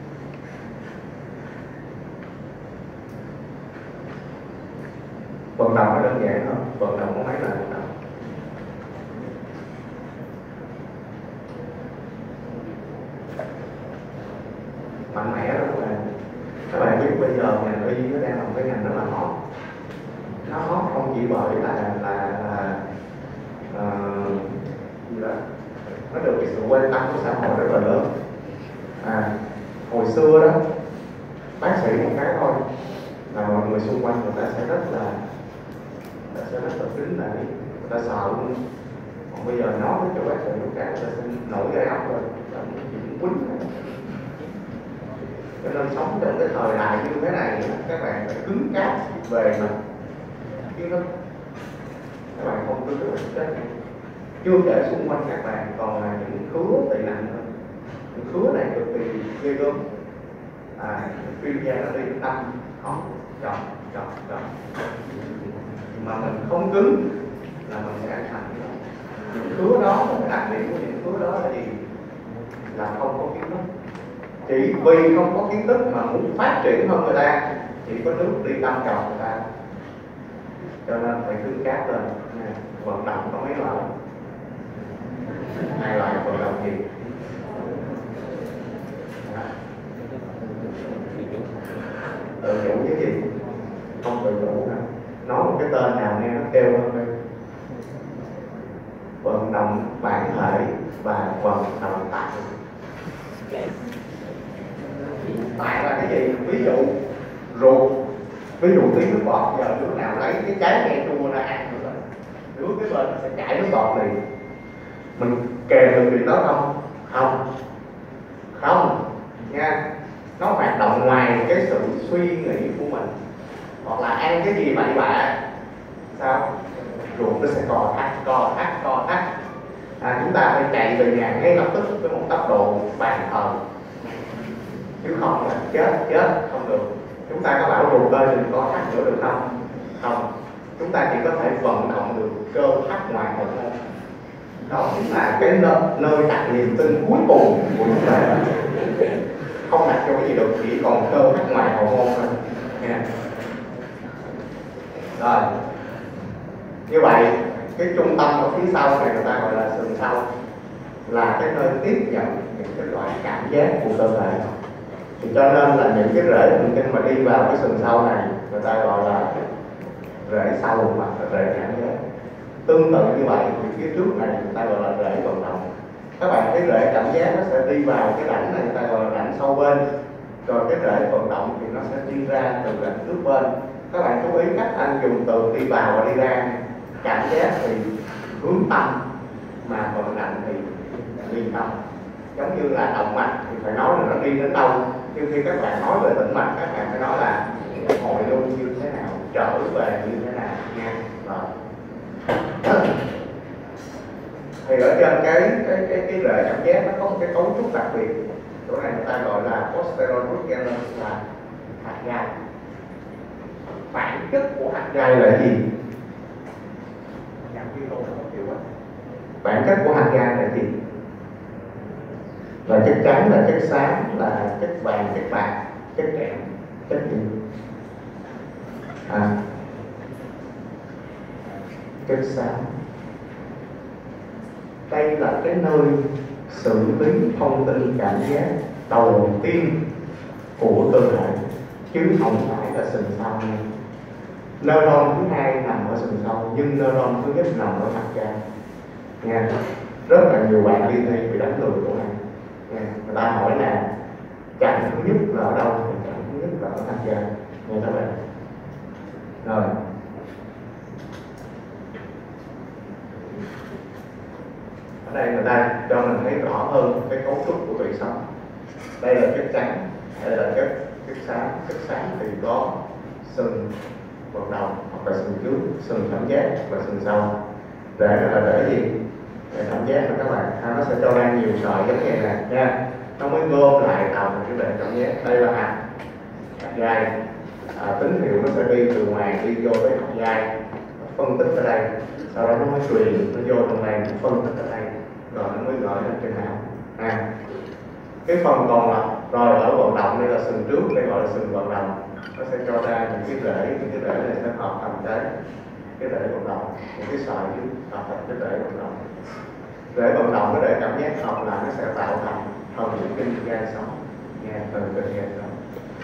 Vận động nó đơn giản hơn. Vận động có mấy loại vận động? Mạnh mẽ đó các bạn biết bây giờ ngành y nó đang là một cái ngành rất là hot. Nó hot không chỉ bởi là gì đó, nó được cái sự quan tâm của xã hội rất là lớn. Hồi xưa đó bác sĩ một cái thôi là mọi người xung quanh người ta sẽ rất là kính nể, người ta sợ luôn. Còn bây giờ nói với chỗ bác sĩ một cái người ta sẽ nổi gai ốc rồi, là một chuyện quýnh. Cho nên sống trong cái thời đại như thế này các bạn phải cứng cáp về mặt kiến thức, các bạn không cứng được chết. Chưa kể xung quanh các bạn còn là những khứa tị nạnh nữa. Những khứa này cực kỳ ghê gớm. Chuyên gia nó đi tâm không chọn mà mình không cứng là mình sẽ ăn thành. Những khứa đó, một đặc điểm của những khứa đó là gì? Là không có kiến thức. Chỉ vì không có kiến thức mà muốn phát triển hơn người ta, chỉ có nước đi tâm trọng người ta. Cho nên phải cứng cáp lên. Vận động có mấy loại? 2 loại vận động gì? Tự chủ với gì? Không tự chủ nè. Nói một cái tên nào nghe nó kêu hơn đây. Vận động bản thể và vận động tại. Tại là cái gì? Ví dụ ruột, ví dụ tí nước bọt, giờ đứa nào lấy cái trái cây chua ra ăn nữa, đứa cái bên nó sẽ chảy nước bọt liền. Mình kèm được việc đó không? Không nha. Nó hoạt động ngoài cái sự suy nghĩ của mình. Hoặc là ăn cái gì bậy bạ, sao? Ruột nó sẽ co thắt. Chúng ta phải chạy về nhà ngay lập tức với một tốc độ bàn thờ, chứ không là chết không được. Chúng ta có bảo ruột ơi đừng co thắt nữa được không? Không. Chúng ta chỉ có thể vận động được cơ thắt ngoài hậu môn. Đó chính là cái nơi đặt niềm tin cuối cùng của chúng ta. Không đặt cho cái gì được, chỉ còn cơ thắt ngoài hậu môn thôi nha. Rồi như vậy cái trung tâm ở phía sau này người ta gọi là sừng sau, là cái nơi tiếp nhận những cái loại cảm giác của cơ thể. Thì cho nên là những cái rễ thần kinh mà đi vào cái sừng sau này người ta gọi là rễ sau hoặc là rễ cảm giác. Tương tự như vậy thì phía trước này người ta gọi là rễ vận động. Các bạn thấy rễ cảm giác nó sẽ đi vào cái rãnh này người ta gọi là rãnh sau bên, rồi cái rễ vận động thì nó sẽ đi ra từ rãnh trước bên. Các bạn chú ý cách anh dùng từ đi vào và đi ra. Cảm giác thì hướng tâm, mà vận động thì liên tâm. Giống như là động mạch thì phải nói là nó đi đến đâu, nhưng khi các bạn nói về tĩnh mạch các bạn phải nói là hội lưu như thế nào, trở về như thế nào nha. Rồi. Thì ở trên cái rễ cảm giác nó có một cái cấu trúc đặc biệt. Chỗ này người ta gọi là posterior root gallus, là hạt gai. Bản chất của hạt gai là gì? Bản chất của hạt gai là gì? Là chất trắng, là chất xám, là chất vàng, chất bạc, chất kẽm, chất gì? Chất xám. Đây là cái nơi xử lý thông tin cảm giác đầu tiên của cơ thể, chứ không phải là sừng sau. Neuron thứ hai nằm ở sừng sau, nhưng neuron thứ nhất nằm ở hạt gai nha. Rất là nhiều bạn đi thi bị đánh lừa chỗ này nha. Người ta hỏi là chặng thứ nhất là ở đâu? Chặng thứ nhất là ở hạt gai nghe các bạn. Rồi ở đây người ta cho mình thấy rõ hơn cái cấu trúc của tủy sống. Đây là chất trắng, đây là chất xám. Chất xám thì có sừng vận động hoặc là sừng trước, sừng cảm giác và sừng sau. Rễ là rễ gì? Rễ cảm giác của các bạn. Nó sẽ cho ra nhiều sợi giống như này nha. Nó mới gom lại tạo thành cái rễ cảm giác. Đây là hạt gai. Tín hiệu nó sẽ đi từ ngoài đi vô tới hạt gai, phân tích ở đây, sau đó nó mới truyền nó vô trong này, phân tích ở đây, rồi nó mới gọi lên trên não. Cái phần còn lại rồi ở vận động đây là sừng trước, đây gọi là sừng vận động. Nó sẽ cho ra những cái rễ này sẽ hợp thành cái rễ vận động, một cái sợi chứ hợp thành cái rễ vận động. Rễ vận động cái rễ cảm giác hợp là nó sẽ tạo thành thần kinh gan sống nha, thần kinh gan sống.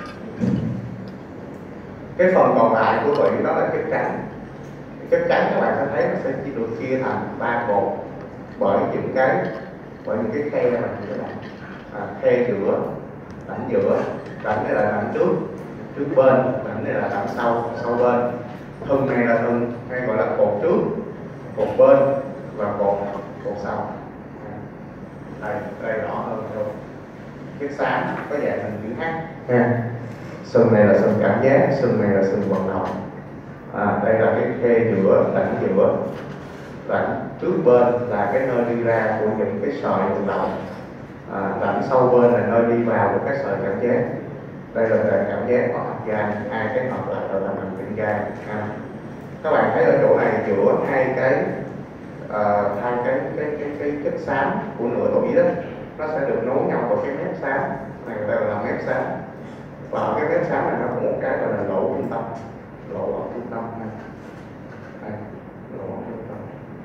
Cái phần còn lại của tủy đó là chất trắng. Chất trắng các bạn sẽ thấy nó sẽ chỉ được chia thành 3 cột bởi những cái khe này như thế này. khe giữa, rãnh giữa, rãnh này là rãnh trước bên, rãnh này là rãnh sau bên. Thân này là thân hay gọi là cột trước, cột bên và cột sau. Đây rõ hơn rồi. Chất xám có dạng hình chữ H nha. Sừng này là sừng cảm giác, sừng này là sừng vận động. Đây là cái khe giữa, rãnh giữa, rãnh trước bên là cái nơi đi ra của những cái sợi vận động. Rãnh sau bên là nơi đi vào của các sợi cảm giác. Đây là sợi cảm giác có hạt gan, hai cái hợp lại là thành viên gan. Các bạn thấy ở chỗ này giữa hai cái chất xám của nửa tủy đó, nó sẽ được nối nhau vào cái mép xám này, người ta gọi là mép xám. Và ở cái mép xám này nó có một cái gọi là lỗ trung tâm, lỗ ở trung tâm này. Đây, lỗ ở trung tâm.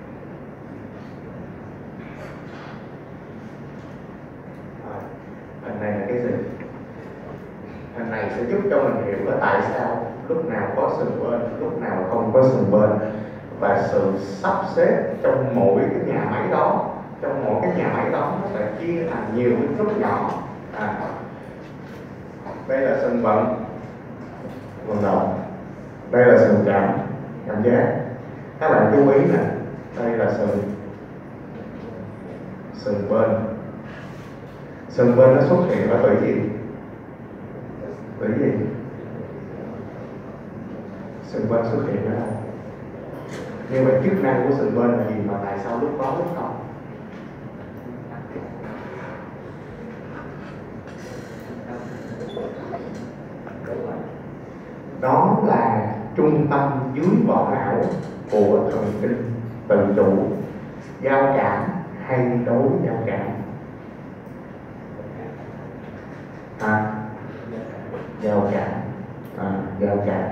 Hình này là cái gì? Hình này sẽ giúp cho mình hiểu là tại sao lúc nào có sừng bên, lúc nào không có sừng bên, và sự sắp xếp trong mỗi cái nhà máy đó, trong mỗi cái nhà máy đó nó sẽ chia thành nhiều cái group nhỏ. Đây là sừng vận động, đây là sừng cảm giác. Các bạn chú ý nè, đây là sừng bên. Sừng bên nó xuất hiện ở tủy gì? Tủy gì? Sừng bên xuất hiện ở đâu? Như vậy chức năng của sừng bên là gì mà tại sao lúc có lúc không? Đó là trung tâm dưới vỏ não của thần kinh tự chủ, giao cảm hay đối giao cảm. Giao cảm.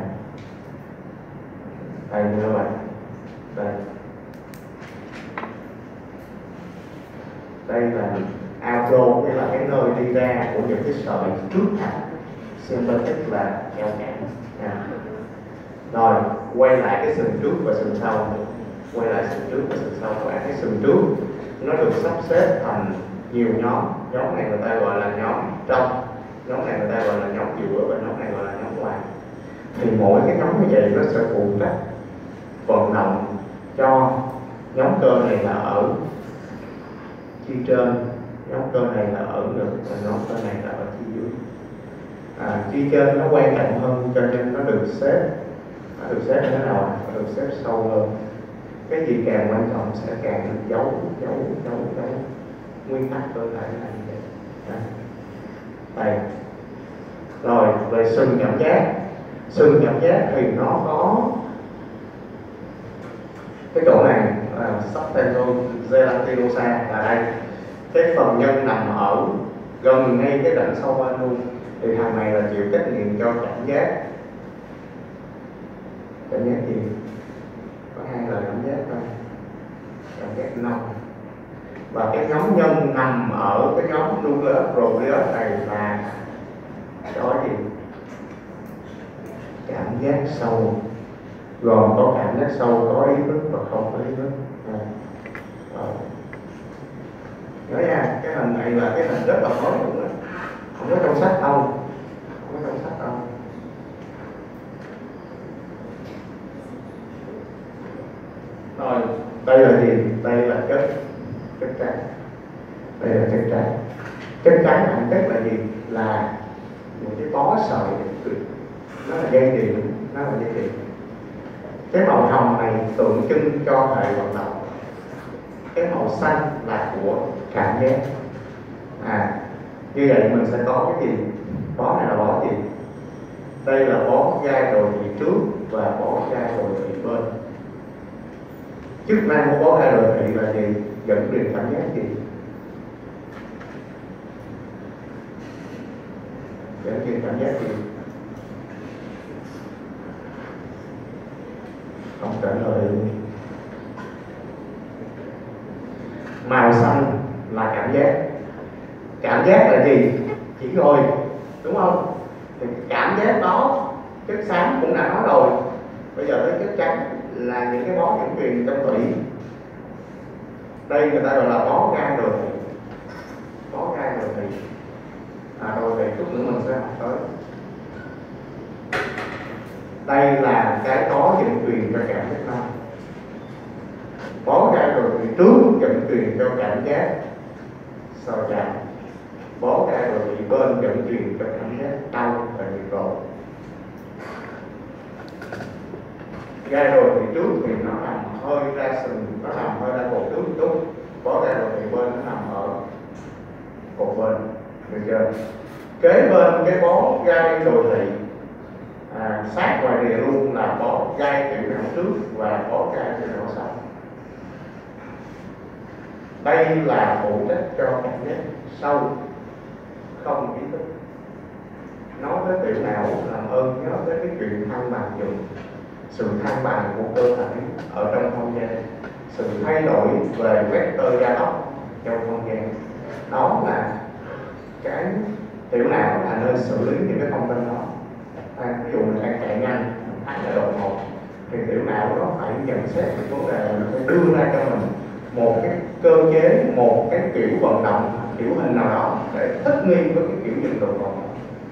Đây như vậy. Đây là outflow, nghĩa là cái nơi đi ra của những cái sợi trước hẳn. Sympathetic là giao cảm. Rồi quay lại cái sừng trước và sừng sau. Quay lại sừng trước và sừng sau. Các bạn thấy sừng trước nó được sắp xếp thành nhiều nhóm. Nhóm này người ta gọi là nhóm trong, nhóm này người ta gọi là nhóm giữa, và nhóm này gọi là nhóm ngoài. Thì mỗi cái nhóm như vậy nó sẽ phụ trách vận động cho nhóm cơ này là ở chi trên, nhóm cơ này là ở ngực, và nhóm cơ này là ở chi dưới. Chi trên nó quan trọng hơn cho nên nó được xếp như thế nào? Nó được xếp sâu hơn. Cái gì càng quan trọng sẽ càng được giấu nguyên tắc cơ thể là như vậy. Đây. Rồi về sừng cảm giác thì nó có cái chỗ này là subtensogelatinosa, là đây cái phần nhân nằm ở gần ngay cái rãnh sau bên luôn. Thì thằng này là chịu trách nhiệm cho cảm giác gì? Có hai lời cảm giác thôi. Cảm giác nông. Và cái nhóm nhân nằm ở cái nhóm nucleus proteus này là đó gì? Cảm giác sâu. Gồm có cảm giác sâu, có ý thức và không có ý thức. Nhớ nha, cái hình này là cái hình rất là mới luôn đó. Không có trong sách đâu. Rồi, đây là gì? Đây là chất trắng. Đây là chất trắng. Chất trắng bản chất là gì? Là một cái bó sợi, nó là dây điện, Cái màu hồng này tượng trưng cho hệ vận động. Cái màu xanh là của cảm giác. Như vậy mình sẽ có cái gì? Bó này là bó gì? Đây là bó gai đồi thị trước và bó gai đồi thị bên. Chức năng của bó gai đồi thị là gì? Dẫn truyền cảm giác gì? Dẫn truyền cảm giác gì? Không trả lời. Màu xanh là cảm giác. Cảm giác là gì? Chỉ rồi, đúng không? Thì cảm giác đó chất xám cũng đã nói rồi. Bây giờ tới chất trắng là những cái bó dẫn truyền trong tủy. Đây người ta gọi là bó gai đồi thị. Bó gai đồi thị. đô thị chút nữa mình sẽ học tới. Đây là cái có dẫn truyền cho cảm giác năm. Bó gai đô thị trước dẫn truyền cho cảm giác sờ chạm. Bó gai đô thị bên dẫn truyền cho cảm giác đau và nhiệt độ. Gai đô thị trước thì nó nằm hơi ra sừng, nó nằm hơi ra cổ trước chút. Bó gai đô thị bên nó nằm ở cổ bên, được chưa? Kế bên cái bó gai đô thị sát ngoài rìa luôn là bó gai tiểu não trước và bó gai tiểu não sau. Đây là phụ trách cho cảm giác sâu, không ý thức. Nói tới tiểu não làm ơn nhớ tới cái chuyện thăng bằng dùng, sự thăng bằng của cơ thể ở trong không gian, sự thay đổi về vector gia tốc trong không gian. Đó là cái tiểu não là nơi xử lý những cái thông tin đó. Ví dụ mình đang chạy nhanh, hay là đột ngột, thì tiểu não nó phải nhận xét cái vấn đề, nó phải đưa ra cho mình một cái cơ chế, một cái kiểu vận động, kiểu hình nào đó để thích nghi với cái kiểu dừng đột ngột.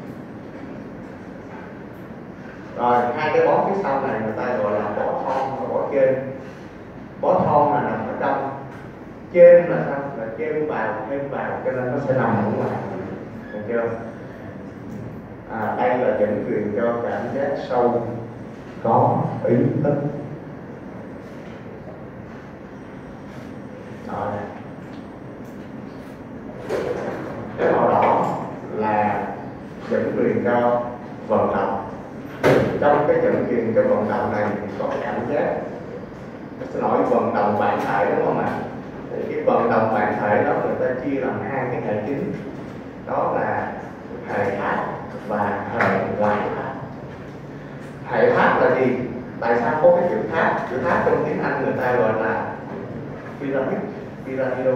Rồi hai cái bó phía sau này người ta gọi là bó thon và bó trên. Bó thon là nằm ở trong, trên là sao? Là trên vào, thêm vào, cho nên nó sẽ nằm ở ngoài, được chưa? Đây là dẫn truyền cho cảm giác sâu, có ý thức. Rồi cái màu đỏ là dẫn truyền cho vận động. Trong cái dẫn truyền cho vận động này có cảm giác, xin lỗi, vận động bản thể, đúng không ạ? Thì cái vận động bản thể đó người ta chia làm hai cái hệ chính, đó là hệ tháp và hệ ngoại tháp. Hệ tháp là gì? Tại sao có cái chữ tháp? Chữ tháp trong tiếng Anh người ta gọi là pyramid, pyramidal.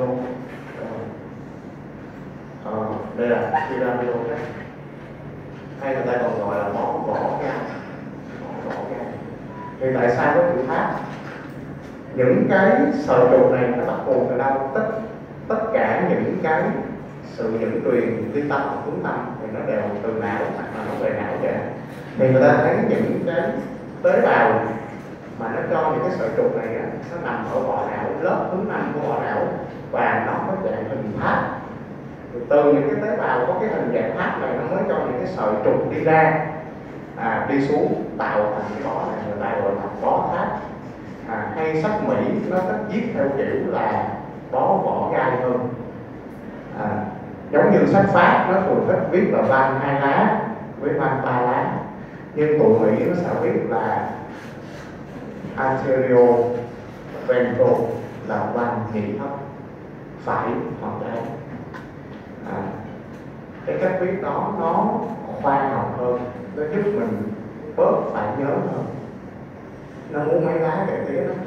Đây là pyramidal đấy. Hay người ta còn gọi là vỏ gai. Thì tại sao có chữ tháp? Những cái sợi trụ này nó bắt nguồn từ đâu? Tất cả những cái sự dẫn truyền đi tâm hoặc hướng tâm thì nó đều từ não hoặc là nó về não vậy. Thì người ta thấy những cái tế bào mà nó cho những cái sợi trục này á, nó nằm ở vỏ não, lớp thứ 5 của vỏ não, và nó có dạng hình tháp. Từ những cái tế bào có cái hình dạng tháp này nó mới cho những cái sợi trục đi ra, đi xuống tạo thành cái bó này, người ta gọi là bó tháp. Hay sách Mỹ nó thích viết theo kiểu là bó vỏ gai hơn. Giống như sách Pháp nó thường thích viết là van 2 lá với van 3 lá, nhưng tụi Mỹ nó sẽ viết là anterior ventral là van nhị thấp, phải hoặc trái. Cái cách viết đó nó khoa học hơn, nó giúp mình bớt phải nhớ hơn. Nó muốn mấy lá để tía đó.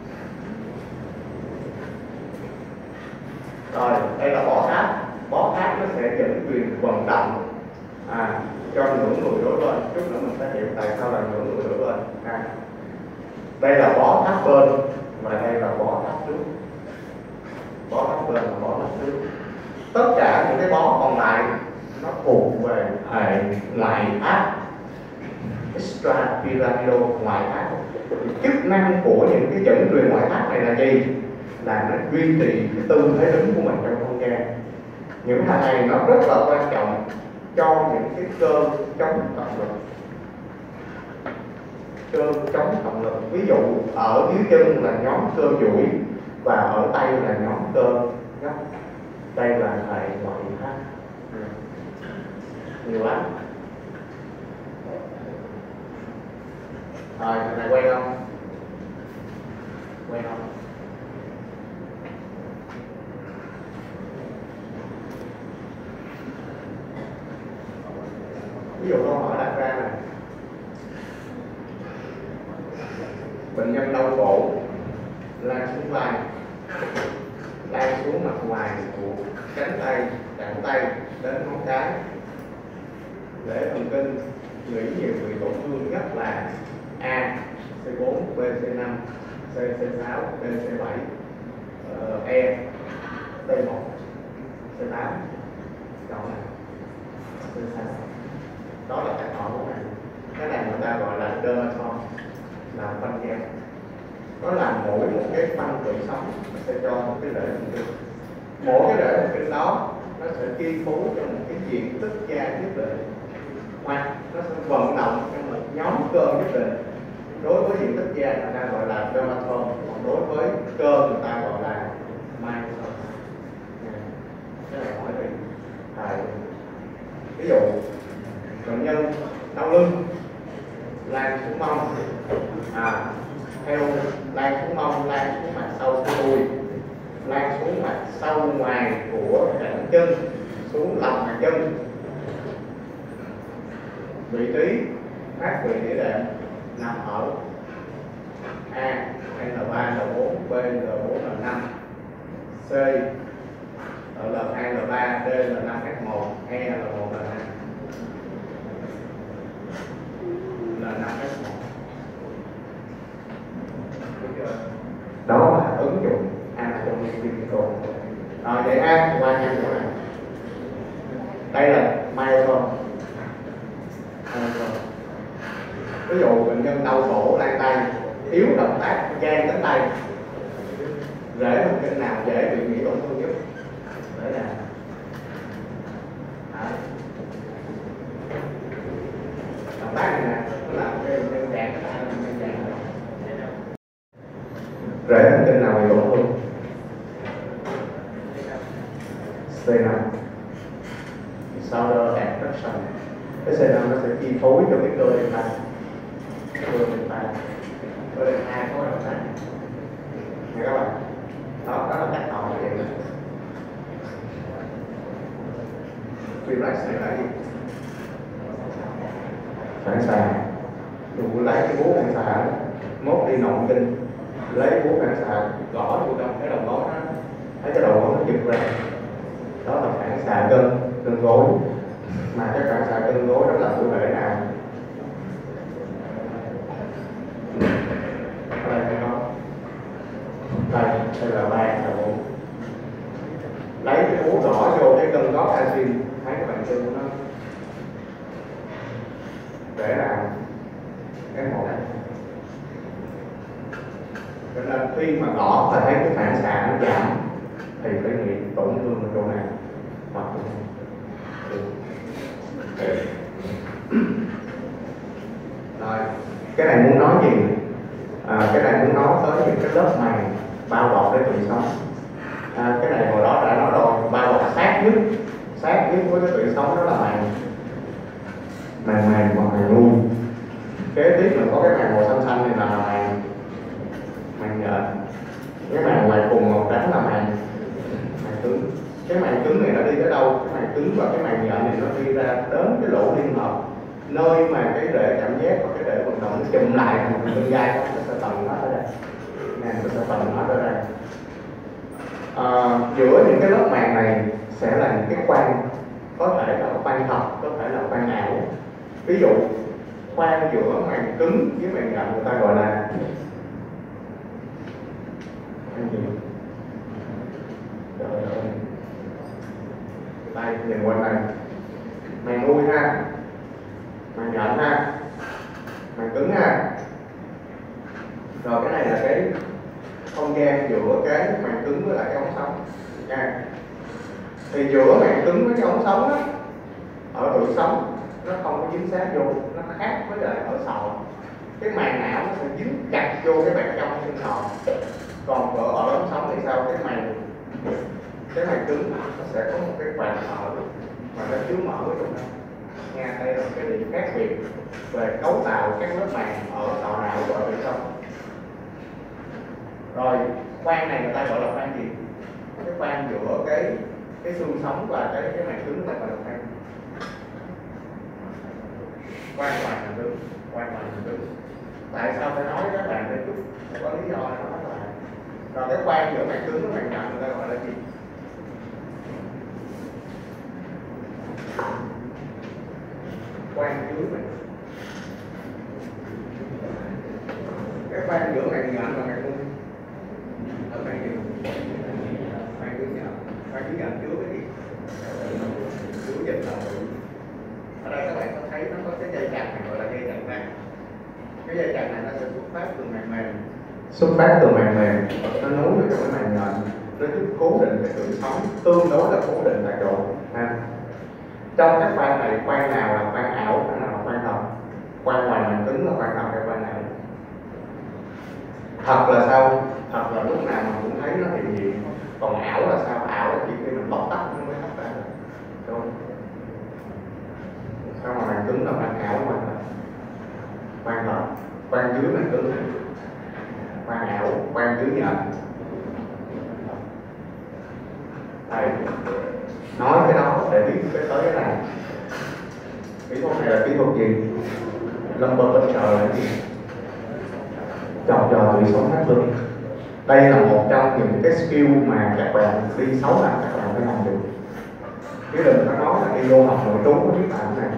Rồi đây là bó tháp. Bó tháp nó sẽ dẫn truyền vận động cho nửa người đổ lên. Chút nữa mình sẽ hiểu tại sao là nửa người đổ lên. Đây là bó tháp bên và đây là bó tháp trước. Bó tháp bên và bó tháp trước. Tất cả những cái bó còn lại nó thuộc về hệ ngoại tháp, extrapyramidal ngoại tháp. Chức năng của những cái dẫn truyền ngoại tháp này là gì? Là nó duy trì cái tư thế đứng của mình trong không gian. Những thằng này nó rất là quan trọng cho những cái cơ chống trọng lực. Cơ chống trọng lực, ví dụ ở dưới chân là nhóm cơ duỗi và ở tay là nhóm cơ gấp. Đây là hệ ngoại tháp. Nhiều lắm. Rồi, thằng này quen không? Quen không? Ví dụ câu hỏi đặt ra này: bệnh nhân đau cổ lan xuống vai, lan xuống mặt ngoài của cánh tay, cẳng tay đến ngón cái. Để thần kinh nghĩ nhiều bị tổn thương nhất là A, C4, B, C5, C, C6, D, C7, E, D1, C8. cái băng tủy sống nó sẽ cho một cái rễ thần kinh. Mỗi cái rễ thần kinh đó nó sẽ chi phối cho một cái diện tích da nhất định, hoặc nó sẽ vận động trong một nhóm cơ nhất định. Đối với diện tích da người ta gọi là dermatome, còn đối với cơ người ta gọi là myotome. Cái này hỏi về thầy. Ví dụ bệnh nhân đau lưng lan xuống mông, theo lan xuống mông, lan xuống mặt sau của đùi, lan xuống mặt sau ngoài của cẳng chân, xuống lòng bàn chân. Vị trí phát vị đĩa đệm nằm ở A, L3, L4, B, L4, L5, C, L2, L3, D, L5, F1, E, L1, L2, L5, F1. Đó là ứng dụng anatomy physical. Rồi vậy ha, qua nhanh chỗ này. Đây là myotome. Ví dụ bệnh nhân đau cổ lan tay, thiếu động tác gan đến tay, rễ thần kinh nào dễ bị nghĩ tổn thương nhất? Đấy là động tác này nè, nó làm cái nhân dạng cái tay nhân dạng. Rễ thần kinh nào bị tổn thương? C5, shoulder abduction. Cái C5 nó sẽ chi phối cho cái cơ lên tay, cơ lên tay, cơ lên hai có động tác. Nghe các bạn, đó là cách học như vậy. Reflex này là gì? Phản xạ. Dù lấy cái búa phản xạ, mốt đi nội kinh, lấy búa phản xạ gõ vô trong cái đầu gối đó, thấy cái đầu gối nó giật ra. Đó là phản xạ cân gối. Mà cái phản xạ cân gối đó là cụ thể nào? Đây thấy không? Đây là 3, là 4. Lấy cái búa gõ vô cái cân gót axin, thấy cái bàn chân nó để làm cái một. Cho nên khi mà gõ và thấy cái phản xạ nó giảm thì phải nghĩ tổn thương ở chỗ nào hoặc rồi cái này muốn nói gì? Cái này muốn nói tới những cái lớp màng bao bọc cái tủy sống. Cái này hồi đó đã nói rồi, bao bọc sát nhất với cái tủy sống đó là màng hoặc màng nuôi. Kế tiếp mình có cái màng màu xanh xanh này là màng nhện. Cái màng ngoài cùng màu trắng là màng cứng. Cái màng cứng này nó đi tới đâu? Cái màng cứng và cái màng nhện này nó đi ra đến cái lỗ liên hợp, nơi mà cái rễ cảm giác và cái rễ vận động nó chụm lại thành một bên gai, nó sẽ tầng nó ở đây. Nè, nó sẽ tầng nó ở đây. Giữa những cái lớp màng này sẽ là những cái khoang, có thể là khoang thật, có thể là khoang ảo. Ví dụ khoang giữa màng cứng với màng nhện người ta gọi là gì? Đây, nhìn qua này, màng nuôi ha, màng nhện ha, màng cứng ha. Rồi cái này là cái không gian giữa cái màng cứng với lại cái ống sống nha. Thì giữa màng cứng với cái ống sống á, ở tủy sống nó không có dính sát vô, nó khác với lại ở sọ. Cái màng não nó sẽ dính chặt vô cái bạc trong trên sọ. Còn ở ống sống thì sao? Cái màng cứng nó sẽ có một cái khoảng hở mà nó chứa mỡ ở trong đó nha. Đây là cái điểm khác biệt về cấu tạo các lớp màng ở sọ não và tủy sống. Rồi khoang này người ta gọi là khoang gì? Cái khoang giữa cái xương sống và cái màng cứng người ta gọi là khoang ngoài màng cứng, khoang ngoài màng cứng. Tại sao phải nói các bạn để chút có lý do để nói lại. Rồi cái khoang giữa màng cứng với màng nhện người ta gọi là gì? Khoang dưới màng. Cái khoang giữa màng nhện và màng cứng ở khoang gì? Khoang dưới nhện. Khoang dưới nhện chứa cái gì? Chứa dịch là ở đây các bạn có thấy nó có cái dây chằng này gọi là dây chằng răng. Cái dây chằng này nó sẽ xuất phát từ màng mềm xuất phát từ màng mềm, nó nối với cái màng nhện, nó giúp cố định cái tường sống, tương đối là cố định tại chỗ. Trong các khoang này, khoang nào là khoang ảo, khoang nào là khoang thật? Khoang ngoài màng cứng là khoang thật hay khoang ảo? Thật là sao? Thật là lúc nào mình cũng thấy nó hiện diện. Còn ảo là sao? Ảo là chỉ khi mình bóc tách nó mới tách ra được. Đúng không? Sao mà màng cứng là khoang ảo, khoang thật? Khoang thật, khoang dưới màng cứng, khoang ảo, khoang dưới nhện. Đây, nói cái đó để biết cái tới cái này. Kỹ thuật này là kỹ thuật gì? Lumbar puncture là gì? Chọc trò bị sống thắt lưng. Đây là một trong những cái skill mà các bạn đi 6 năm các bạn phải làm được. Chứ đừng có nói là đi vô học nội trú có biết làm cái này.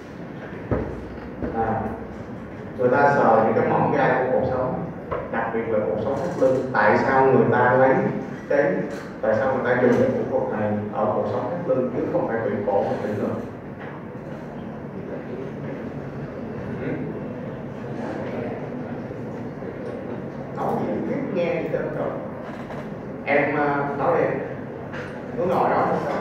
Người ta sờ những cái mỏm gai của cột sống, đặc biệt là cột sống thắt lưng. Tại sao người ta lấy cái, tại sao người ta dùng cái kỹ thuật này ở cột sống thắt lưng chứ không phải tùy cổ một tí nữa? Nói gì biết nghe gì đó rồi. Em nói đi, cứ ngồi đó sao?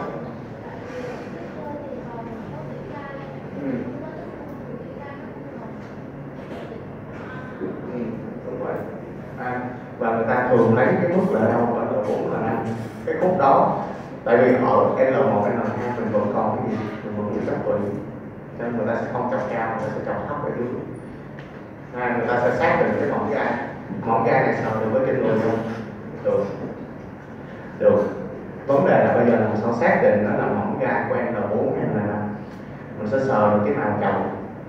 Đúng rồi. Và người ta thường lấy cái mức là đâu ở L4 là 5 cái khúc đó, tại vì ở L1, L2 mình vẫn còn cái gì, mình vẫn bị cấp tùy, cho nên người ta sẽ không chọc cao, người ta sẽ chọc thấp ở dưới. Người ta sẽ xác định cái mỏm gai này sờ được với trên người không? Được. Vấn đề là bây giờ làm sao xác định nó là mỏm gai của em L4 hay là 5? Mình sẽ sờ được cái màu chầu,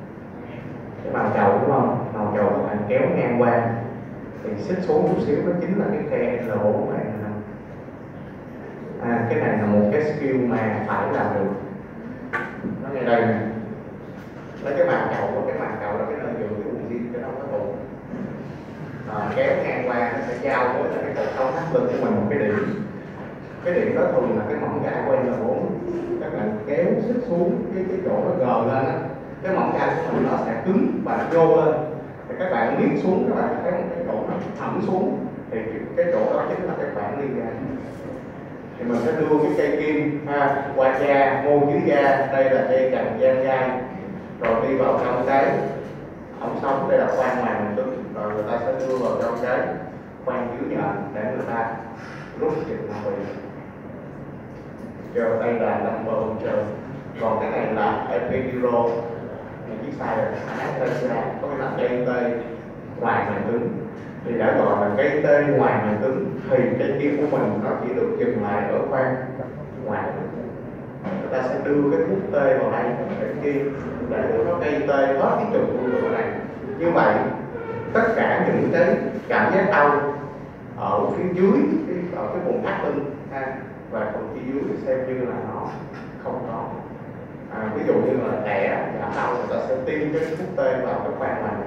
đúng không? Màu chầu các bạn kéo ngang qua thì xích xuống chút xíu nó chính là cái khe L4 của em L5. Cái này là một cái skill mà phải làm được. Nó ngay đây nè, lấy cái màng chậu là cái nơi dựa cái vùng zin cái đó có tụ, kéo ngang qua nó sẽ giao với cái cột sống thắt lưng của mình một cái điểm đó thường là cái mỏm gai của L4. Các bạn kéo xích xuống cái chỗ nó gờ lên á, cái mỏm gai của mình nó sẽ cứng và nó nhô lên. Thì các bạn miết xuống, các bạn thấy một cái chỗ nó thẳng xuống thì cái chỗ đó chính là cái khoảng liên gai. Thì mình sẽ đưa cái cây kim qua da, mô dưới da, đây là dây chằng gian gai, rồi đi vào trong cái ống sống, đây là khoang ngoài màng cứng, rồi người ta sẽ đưa vào trong cái khoang dưới nhện để người ta rút dịch màng bị. Rồi đây là lumbar puncture, còn cái này là epidural, mình viết sai rồi, anesthesia, có nghĩa là gây tê ngoài màng cứng. Thì đã gọi là gây tê ngoài màng cứng thì cái kim của mình nó chỉ được dừng lại ở khoang ngoài. Người ta sẽ đưa cái thuốc tê vào đây cái kim để nó gây tê hết cái trường của người này. Như vậy tất cả những cái cảm giác đau ở phía dưới ở cái vùng thắt lưng và phần phía dưới xem như là nó không có. Ví dụ như là trẻ giảm đau, người ta sẽ tiêm cái thuốc tê vào cái khoang ngoài.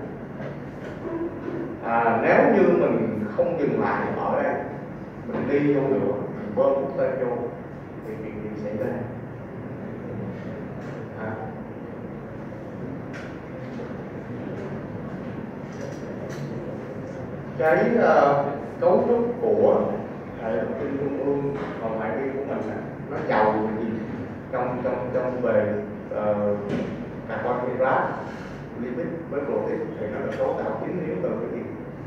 Nếu như mình không dừng lại ở đây, mình đi vô nữa, mình bơm thuốc tê vô thì chuyện gì xảy ra? Cái cấu trúc của hệ thần kinh trung ương và ngoại vi của mình nó giàu gì trong về carbon hydrate, lipid với protein thì nó được cấu tạo chính yếu từ cái gì?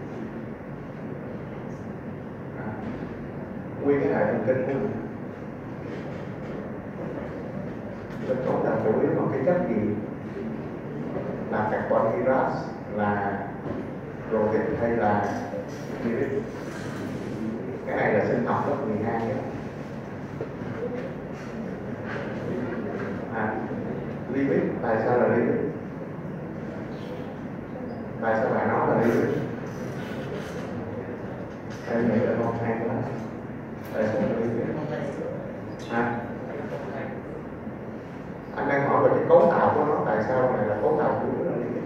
Nguyên cái hệ thần kinh của mình được cấu tạo chủ yếu bằng cái chất gì? Là carbon hydrate, là protein hay là lipid? Cái này là sinh học lớp 12 nhé. Lipid, tại sao là lipid? Tại sao bạn nói là lipid? Em nghĩ là không hay quá. Tại sao là lipid? Anh đang hỏi về cái cấu tạo của nó, tại sao này là cấu tạo của nó là lipid?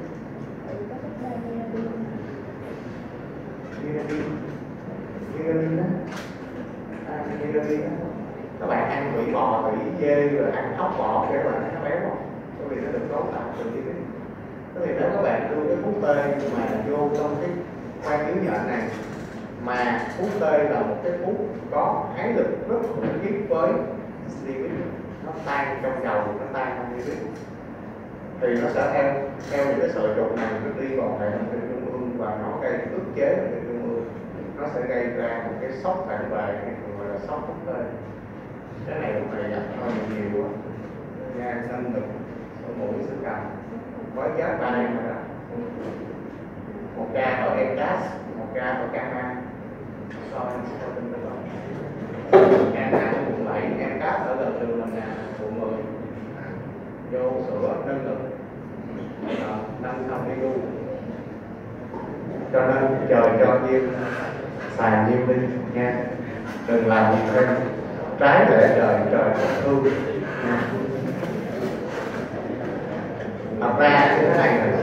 Ghianin đó. Ghianin đó. Các bạn ăn thịt bò, thịt dê rồi ăn ốc bò để bạn nó béo không? Bởi vì nó được cấu tạo từ lipid. Thế thì nếu các bạn đưa cái thuốc tê mà vô trong cái khoang yếu nhện này, mà phút T là một cái phút có kháng lực rất khủng khiếp với lipid, nó tan trong dầu, nó tan trong lipid, thì nó sẽ theo những cái sợi trục này nó đi vào hệ thần kinh trung ương và nó gây ức chế thần kinh trung ương, nó sẽ gây ra một cái sốc phản vệ hay còn gọi là sốc phút T. Cái này lúc này gặp hơi nhiều quá nha, nên được sổ mũi xương cầm với giá 3 em rồi đó, một ca ở ECAS, một ca ở Gamma, so với tin tức đó. Gamma quận 7, ECAS ở gần đường Lâm Hà, quận 10, vô sữa nâng lực, nâng xong đi luôn. Cho nên trời cho nhiên xài nhiên đi nha, đừng làm thêm trái để trời thương nha. Thật ra như thế này này,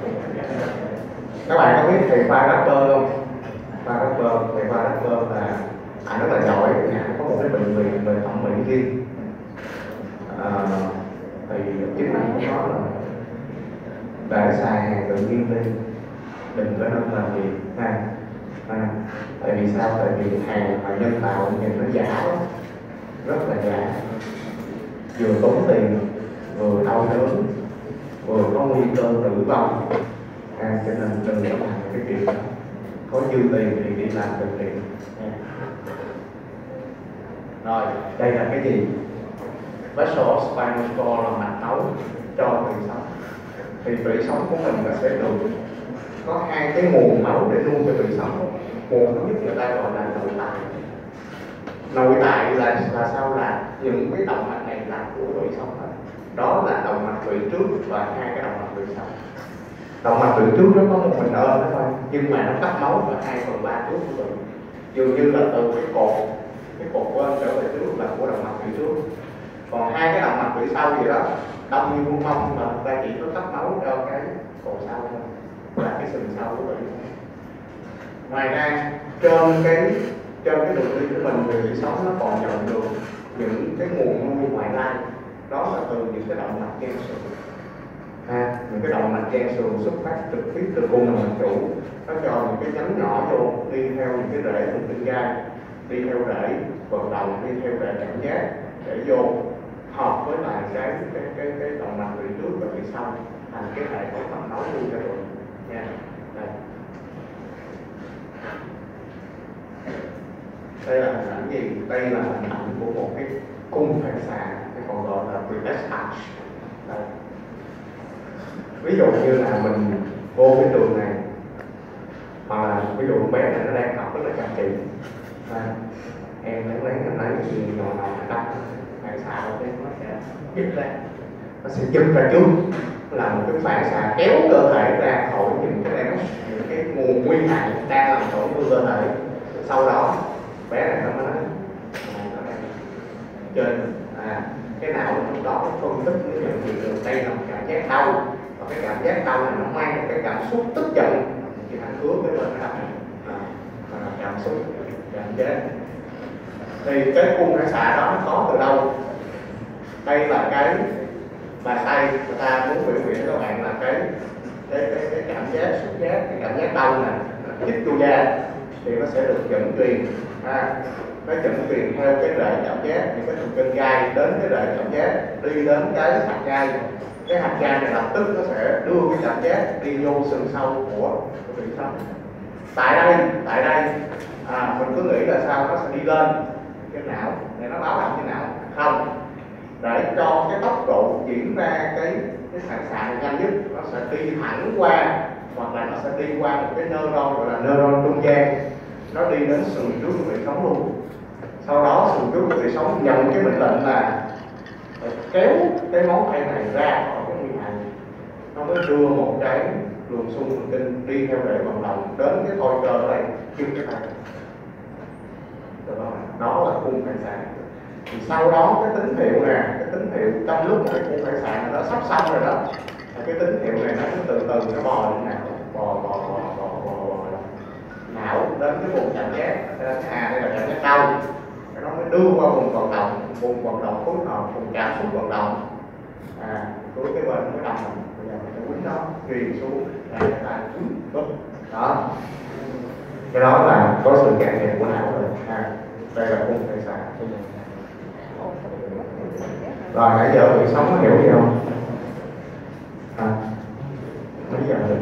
các bạn có biết thầy pha rapper không? Pha rapper, thầy pha rapper là anh rất là giỏi, có một cái bệnh viện về thẩm mỹ riêng. Thì chính anh cũng nói là để xài hàng tự nhiên đi, đừng có nên làm gì ha. Tại vì sao? Tại vì hàng mà nhân tạo nhìn nó giả lắm, rất là giả, vừa tốn tiền, vừa đau đớn, vừa có nguy cơ tử vong. Cho nên đừng có làm cái chuyện đó. Có dư tiền thì đi làm từ thiện. Rồi, đây là cái gì? Vessel spinal cord là mạch máu cho tủy sống. Thì tủy sống của mình là sẽ được có hai cái nguồn máu để nuôi cho tủy sống. Nguồn thứ nhất người ta gọi là nội tạng. Nội tạng là sao? Là những cái động mạch này là của tủy sống thôi. Đó là động mạch tủy trước và hai cái động mạch tủy sau. Động mạch tủy trước nó có một mình ơn đó thôi, nhưng mà nó cấp máu là 2/3 trước của tủy. Dường như là từ cái cột bên trở về trước là của động mạch tủy trước. Còn hai cái động mạch tủy sau gì đó đông như con mông, mà ta chỉ có cấp máu cho cái cột sau thôi, là cái sừng sau của tủy. Ngoài ra trên cái đường đi của mình thì tủy sống nó còn nhận được những cái nguồn nuôi ngoại lai, đó là từ những cái động mạch gen sườn. Những cái động mạch gen sườn xuất phát trực tiếp từ cung động mạch chủ, nó cho những cái nhánh nhỏ vô, đi theo những cái rễ thần kinh gai, đi theo rễ vận động, đi theo rễ cảm giác để vô hợp với lại cái động mạch tủy trước và tủy sau thành cái hệ thống mạch máu luôn cho tụi nha. Đây là hình ảnh gì? Đây là hình ảnh của một cái cung phản xạ, cái còn gọi là reflex arch. Ví dụ như là mình vô cái trường này, hoặc là ví dụ bé này nó đang học rất là chăm chỉ, em lấy gì nhỏ đâm phản xạ đầu tiên nó sẽ giật ra, trước là một cái phản xạ kéo cơ thể ra khỏi những cái nguồn nguy hại đang làm tổn thương cơ thể. Sau đó bé này nó mới nói trên cái não lúc đó nó phân tích nó nhận diện được đây là một cảm giác đau, và cái cảm giác đau này nó mang một cái cảm xúc tức giận, thì anh hứa với mình là cảm xúc cảm giác. Thì cái cung phản xạ đó nó có từ đâu? Đây là cái bàn tay người ta muốn biểu hiện cho các bạn là cái cảm giác xúc giác, cái cảm giác đau này chích vô da thì nó sẽ được dẫn truyền, nó dẫn truyền theo cái rễ cảm giác, những cái thần kinh gai đến cái rễ cảm giác, đi đến cái hạt gai. Cái hạt gai này lập tức nó sẽ đưa cái cảm giác đi vô sừng sâu của tủy sống. Tại đây mình cứ nghĩ là sao, nó sẽ đi lên cái não để nó báo động cho não. Không, để cho cái tốc độ diễn ra cái phản xạ nhanh nhất, nó sẽ đi thẳng qua, hoặc là nó sẽ đi qua một cái neuron gọi là neuron trung gian, nó đi đến sừng trước của tủy sống luôn. Sau đó sừng trước của tủy sống nhận cái mệnh lệnh là phải kéo cái ngón tay này ra khỏi cái nguy hại, nó mới đưa một cái luồng xung thần kinh đi theo rễ vận động đến cái thôi cơ ở đây, chân cái tay. Đó là cung phản xạ. Thì sau đó cái tín hiệu nè, cái tín hiệu trong lúc cái cung phản xạ nó sắp xong rồi đó, cái tín hiệu này nó từ từ nó bò lên não, bò não đến cái vùng cảm giác, đây là cảm giác đau, nó mới đưa qua vùng vận động phối hợp, vùng cảm xúc vận động, cuối cái bên nó mới đâm mình. Bây giờ mình sẽ quýnh nó truyền xuống, người ta quýnh bóp đó, cái đó là có sự can thiệp của não rồi ha. Đây là khung thể xạ. Rồi nãy giờ tủy sống có hiểu gì không? Mấy giờ rồi?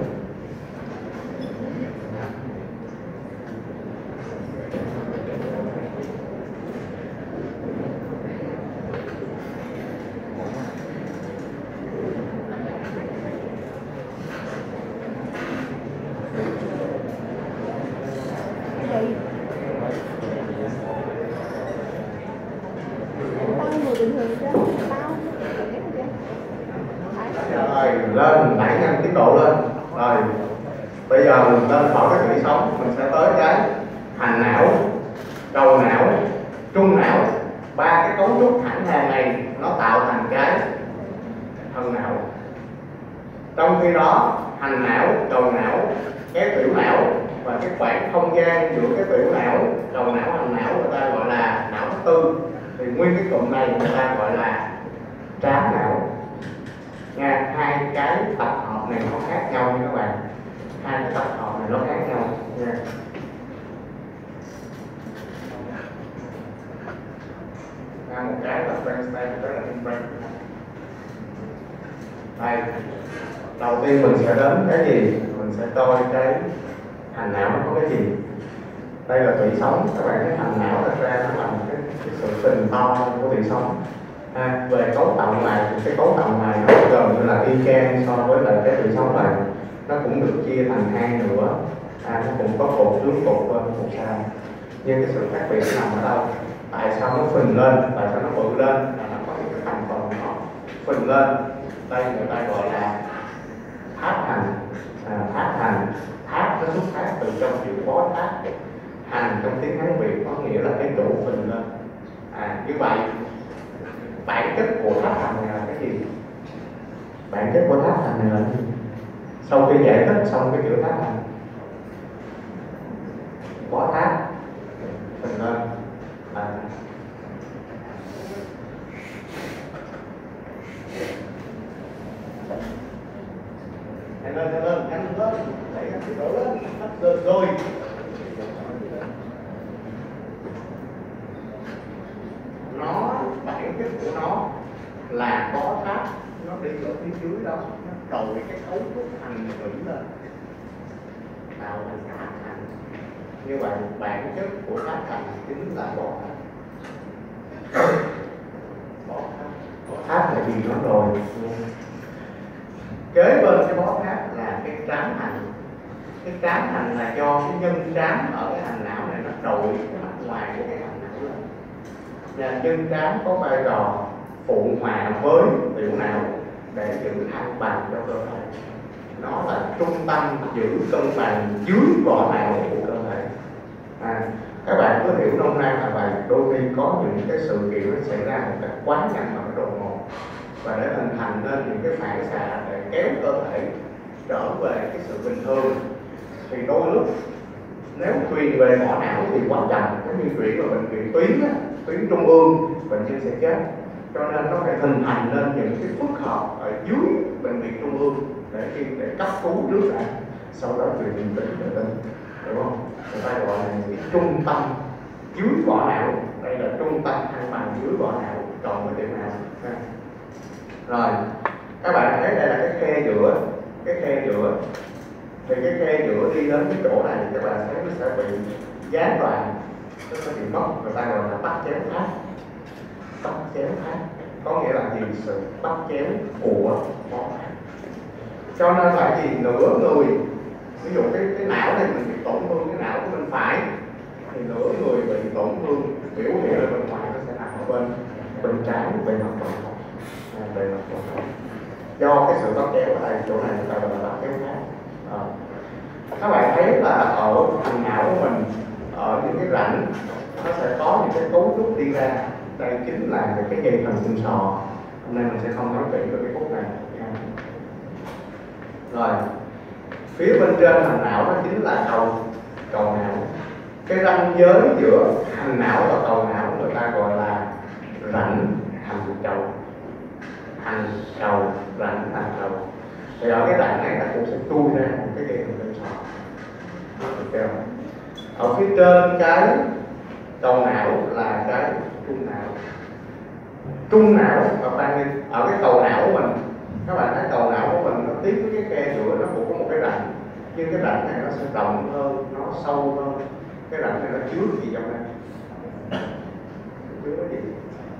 Rồi lên đẩy nhanh tiến độ lên. Rồi bây giờ mình lên khỏi cái tủy sống, mình sẽ tới cái thành não, đầu não, trung não. Ba cái cấu trúc hẳn hàng này nó tạo thành cái thân não. Trong khi đó thành não, đầu não, cái tiểu não và cái khoảng không gian giữa cái tiểu não, đầu não, thành não người ta gọi là não thứ tư. Thì nguyên cái cụm này người ta gọi là trán não nha. Hai cái tập hợp này nó khác nhau nha các bạn, hai cái tập hợp này nó khác nhau nha. Một cái là brainstem, cái là brain. Đây, đầu tiên mình sẽ đến cái gì? Mình sẽ coi cái thành não nó có cái gì. Đây là tủy sống, các bạn thấy thành não thật ra nó là một cái sự phình to của tủy sống. Về cấu tạo này thì cái cấu tạo này nó gần như là y chang so với lại cái tủy sống này. Nó cũng được chia thành hai nửa, nó cũng có cột trước cột bên cột sau. Nhưng cái sự khác biệt nằm ở đâu? Tại sao nó phình lên? Tại sao nó bự lên? Là nó có những cái thành phần nó phình lên. Đây người ta gọi là tháp hành. Tháp hành, tháp nó xuất phát từ trong chữ bó tháp. Hành trong tiếng Hán Việt có nghĩa là cái chỗ phình lên. Như vậy bản chất của tháp hành này là cái gì? Bản chất của tháp hành này là gì? Sau khi giải thích xong cái chữ tháp hành, bó tháp phình lên. Nhanh lên, đẩy cái tốc độ lên, rồi. Nó bản chất của nó là có tháp, nó đi ở phía dưới đó, nó đổi cái cấu trúc thành thủy lên, tạo thành tháp thành. Như vậy bản chất của tháp thành chính là bó tháp. Bó tháp là gì nó rồi. Kế bên cái bó tháp là cái trám hành. Cái trám hành là do cái nhân trám ở cái hành não này nó đổi cái mặt ngoài của cái hành não lên. Và nhân trám có vai trò phụ hòa với tiểu não để giữ thăng bằng cho cơ thể. Nó là trung tâm giữ cân bằng dưới vỏ não của cơ thể. Các bạn có hiểu nôm na là vậy. Đôi khi có những cái sự kiện nó xảy ra một cách quá nhanh và đột ngột, và để hình thành nên những cái phản xạ để kéo cơ thể trở về cái sự bình thường, thì đôi lúc nếu truyền về vỏ não thì quá chậm. Nếu như chuyển vào bệnh viện tuyến trung ương, bệnh nhân sẽ chết. Cho nên nó phải hình thành nên những cái phức hợp ở dưới bệnh viện trung ương để cấp cứu trước đã, sau đó truyền tỉnh về lên, đúng không? Người ta gọi là những cái trung tâm dưới vỏ não. Đây là trung tâm thăng bằng dưới vỏ não cộng với tiểu não. Rồi các bạn thấy đây là cái khe giữa, thì cái khe giữa đi đến cái chỗ này các bạn thấy nó sẽ bị gián đoạn, nó sẽ bị mất. Người ta gọi là bắt chéo tháp. Bắt chéo tháp có nghĩa là gì? Sự bắt chéo của bó tháp. Cho nên là gì? Nửa người, ví dụ cái não này mình bị tổn thương cái não của bên phải, thì nửa người bị tổn thương, biểu hiện ở bên ngoài nó sẽ nằm ở bên trái, bên mặt tổng hợp. Do cái sự bắt chéo ở đây, chỗ này người ta gọi là bắt chéo tháp. Các bạn thấy là ở thành não của mình, ở những cái rãnh nó sẽ có những cái cấu trúc đi ra. Đây chính là cái dây thần kinh sò. Hôm nay mình sẽ không nói kỹ về cái khúc này. Rồi phía bên trên thành não đó chính là cầu não. Cái ranh giới giữa thành não và cầu não người ta gọi là rãnh thành cầu. Rãnh thành cầu. Thì ở cái rãnh này nó cũng sẽ chui ra một cái dây thần kinh sò. Okay. Ở phía trên cái cầu não là cái trung não. Trung não ở cái cầu não của mình, các bạn thấy cầu não của mình nó tiếp với cái khe giữa, nó cũng có một cái rãnh, nhưng cái rãnh này nó sẽ rộng hơn, nó sâu hơn. Cái rãnh này nó chứa cái gì trong đây? Chứa cái gì?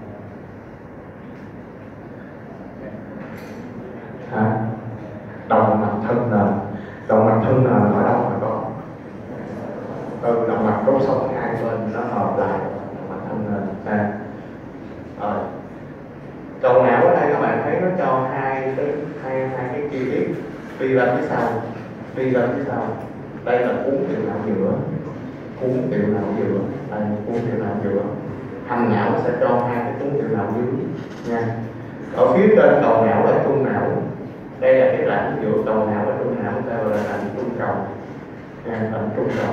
Động mạch thân nền. Động mạch thân nền ở đâu mà có? Động mạch đốt sống hai bên nó hợp lại, động mạch thân nền. Rồi. Cầu não ở đây các bạn thấy nó cho hai cái chi tiết đi ra phía sau, đây là cuốn tiểu não giữa, đây cuốn tiểu não giữa. Thành não sẽ cho hai cái cuốn tiểu não dưới nha. Ở phía trên cầu não là trung não, đây là cái rãnh giữa cầu não và trung não, ta gọi là rãnh trung cầu nha, rãnh trung cầu.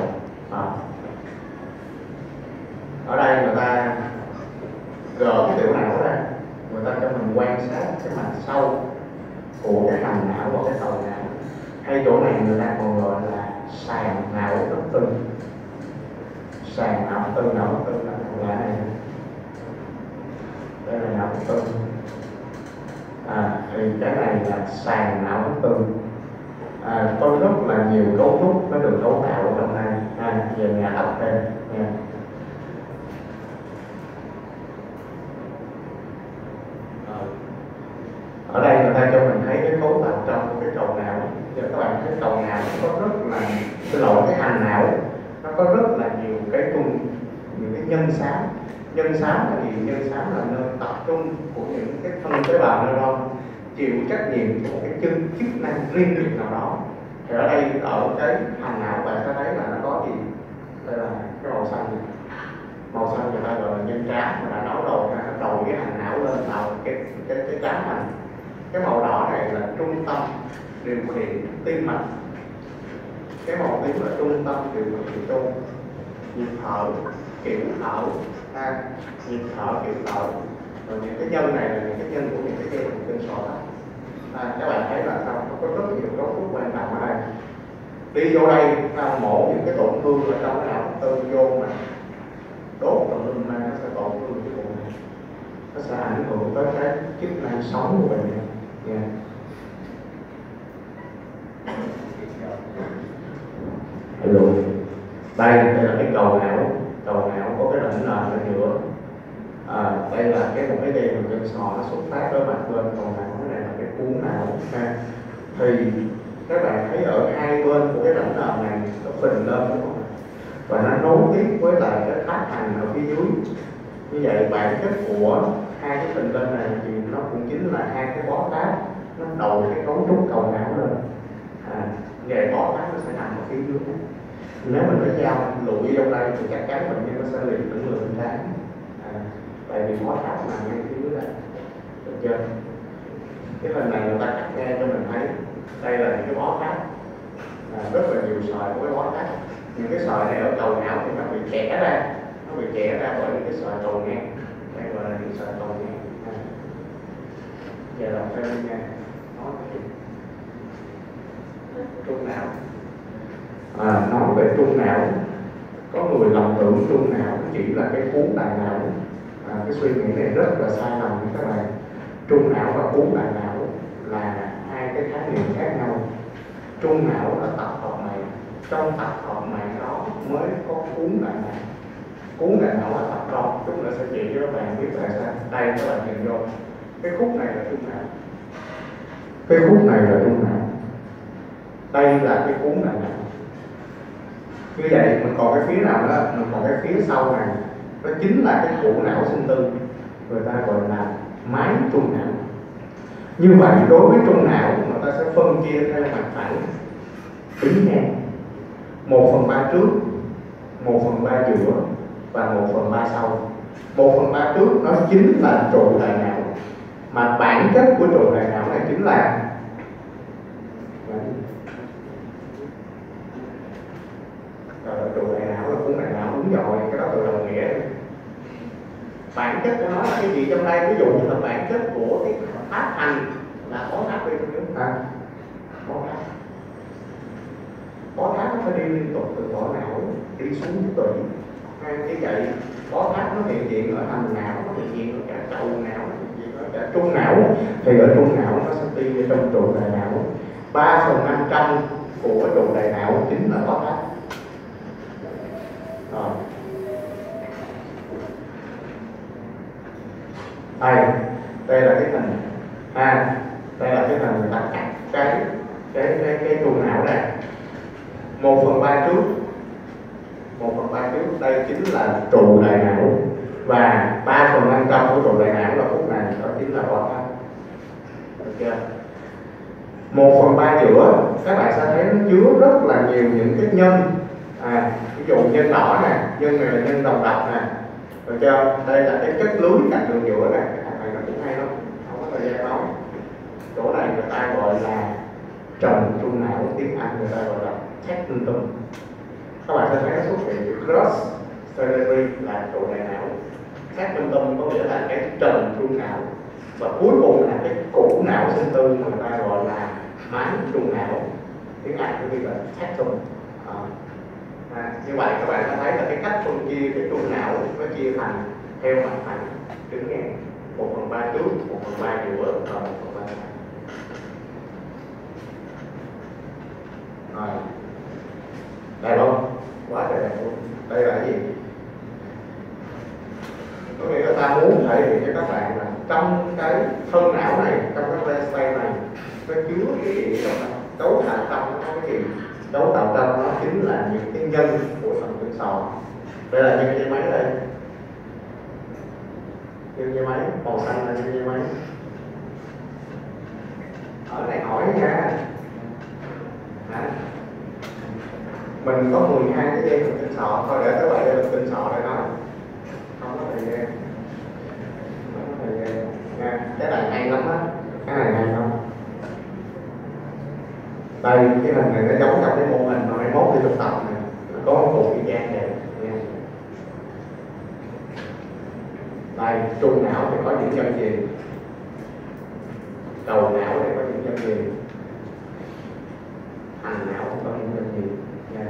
Ở đây người ta gỡ cái tiểu não ra, người ta cho mình quan sát cái mặt sau của cái thành não và cái cầu não, hay chỗ này người ta còn gọi là sàn não bất tử. Sàn não bất tử là này, đây là não bất tử. Thì cái này là sàn não bất tử. Có rất là nhiều cấu trúc nó được cấu tạo ở trong này. Về nhà đọc thêm nha. Ở đây người ta cho mình thấy cái cấu tạo trong cái cầu não. Giờ các bạn thấy cầu não nó có rất là, cái thành não nó có rất là nhiều cái những cái nhân xám. Nhân xám là gì? Nhân xám là nơi tập trung của những cái phân tế bào neuron chịu trách nhiệm cho một cái chức năng riêng biệt nào đó. Thì ở đây ở cái thành não bạn sẽ thấy là nó có gì? Đây là cái màu xanh này. Màu xanh người ta gọi là nhân trám, mà đã nói rồi, nó đầu cái thành não lên tạo cái trám thành. Cái màu đỏ này là trung tâm điều khiển tim mạch, cái màu tím là trung tâm điều khiển trung, nhịp thở, kiểu thở, nhịp thở, kiểu thở. Rồi những cái nhân này là những cái nhân của những cái dây thần kinh sọ tóc. Các bạn thấy là sao? Nó có rất nhiều cấu trúc quan trọng ở đây. Đi vô đây mổ những cái tổn thương ở trong cái não tư vô mà đốt tổn thương này, nó sẽ tổn thương cái vùng này, nó sẽ ảnh hưởng tới cái chức năng sống của bệnh nhân. Đây là cái cầu não có cái rãnh nền ở giữa. Đây là một cái dây thần kinh sọ nó xuất phát đối mặt bên cầu não, cái này là cái cuốn não. Thì các bạn thấy ở hai bên của cái rãnh nền này nó phình lên đúng không? Và nó nối tiếp với lại cái tháp hành ở phía dưới. Như vậy bản chất của hai cái phình lên này thì nó cũng chính là hai cái bó tháp, nó đầu cái cấu trúc cầu não lên. Về bó tháp nó sẽ nằm ở phía dưới. Nếu mình phải dao lụi trong đây thì chắc chắn bệnh nhân nó sẽ liệt nửa người bên trái. Tại vì bó tháp nằm ngay phía dưới đây, được chưa? Cái hình này người ta cắt nghe cho mình thấy đây là những cái bó tháp, rất là nhiều sợi của cái bó tháp. Những cái sợi này ở cầu não thì nó bị chẻ ra, bởi những cái sợi cầu ngang, đây gọi là những sợi cầu ngang. Giờ đọc thêm nha, nói cái gì? Trung não. Nói về trung não, có người lầm tưởng trung não chỉ là cái cuốn đại não. Cái suy nghĩ này rất là sai lầm các bạn. Trung não và cuốn đại não là hai cái khái niệm khác nhau. Trung não là tập hợp mạng, trong tập hợp mạng đó mới có cuốn đại não. Cuốn đại não là tập hợp, chúng ta sẽ chỉ cho các bạn biết tại sao. Đây các bạn nhìn vô, cái khúc này là trung não, cái khúc này là trung não, đây là cái cuốn đại não. Như vậy mình còn cái phía nào đó, mình còn cái phía sau này, nó chính là cái thủ não sinh tư, người ta gọi là mái trung não. Như vậy đối với trung não người ta sẽ phân chia theo mặt phẳng tính ngang, 1/3 trước, 1/3 giữa và 1/3 sau. 1/3 trước nó chính là trụ đại não, mà bản chất của trụ đại não này chính là trụ đại não là cuốn đại não, đúng rồi, cái đó từ đồng nghĩa. Bản chất của nó là cái gì trong đây? Ví dụ như là bản chất của cái tháp hành là có tháp đi trong nước, có tháp. bó tháp nó phải đi liên tục từ vỏ não đi xuống tủy. Như vậy bó tháp nó hiện diện ở thành não, nó hiện diện ở cả đầu não, nó hiện diện ở cả trung não, thì ở trung não nó sẽ đi ở trong trụ đại não. 3/500 của trụ đại não chính là bó tháp. Rồi. Đây là cái hình đây là cái hình người ta cắt cái trụ não này. 1/3 trước, 1/3 trước đây chính là trụ đại não, và 3/500 của trụ đại não là khúc này, đó chính là bó tháp. Được chưa? 1/3 giữa các bạn sẽ thấy nó chứa rất là nhiều những cái nhân, ví dụ nhân đỏ nè, nhân này là nhân đồng độc nè. Được chưa? Đây là cái chất lưới cạnh đường giữa nè, cái thằng này nó cũng hay lắm, không có thời gian nói. Chỗ này người ta gọi là trần trung não, tiếng Anh người ta gọi là tegmentum. Các bạn sẽ thấy nó xuất hiện chữ cross cerebri là trụ đại não, tegmentum có nghĩa là cái trần trung não, và cuối cùng là cái củ não sinh tư mà người ta gọi là máng trung não, tiếng Anh có nghĩa là tegmentum. Như vậy các bạn sẽ thấy là cái cách phân chia cái trung não nó chia thành theo mặt phẳng đứng ngang, 1/3 trước, 1/3 giữa và 1/3 sau. Rồi, đẹp không? Quá trời đẹp luôn. Đây là cái gì? Có nghĩa là ta muốn thể hiện cho các bạn là trong cái thân não này, trong cái brain stem này, nó chứa cái gì trong đó? Cấu tạo trong nó có cái gì? Cấu tạo trong nó chính là những cái nhân của thần kinh sọ. Đây là nhân dây máy đây, nhân dây máy màu xanh là nhân dây máy. Ở này hỏi nha, mình có 12 cái dây thần kinh sọ, thôi để các bạn dây thần kinh sọ để nói, không có thời gian, không có thời gian nha. Cái này hay lắm á, cái này hay lắm. Đây cái hình này nó giống trong cái mô hình mà mai mốt đi thực tập này, có một cục y chang này nha. Đây trung não thì có những nhân gì, đầu não thì có những nhân gì, thành não có những nhân gì nha.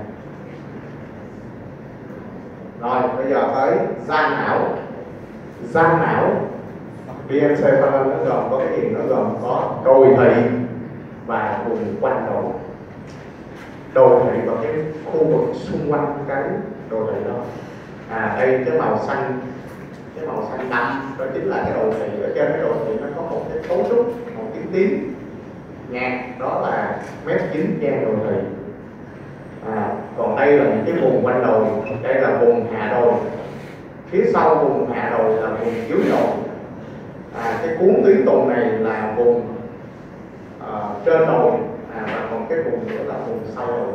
Rồi bây giờ tới gian não. Gian não diencephalon nó gồm có cái gì? Nó gồm có đồi thị và vùng quanh đầu. Đồi thị và cái khu vực xung quanh cái đồi thị đó. Đây cái màu xanh đậm đó chính là cái đồi thị. Ở trên cái đồi thị nó có một cái cấu trúc màu tím nhạt, đó là mép chính gian đồi thị. Còn đây là những cái vùng quanh đồi, đây là vùng hạ đồi. Phía sau vùng hạ đồi là vùng dưới đồi. Cái cuốn tuyến tùng này là vùng trên đồi, và còn cái vùng nữa là vùng sau đồi.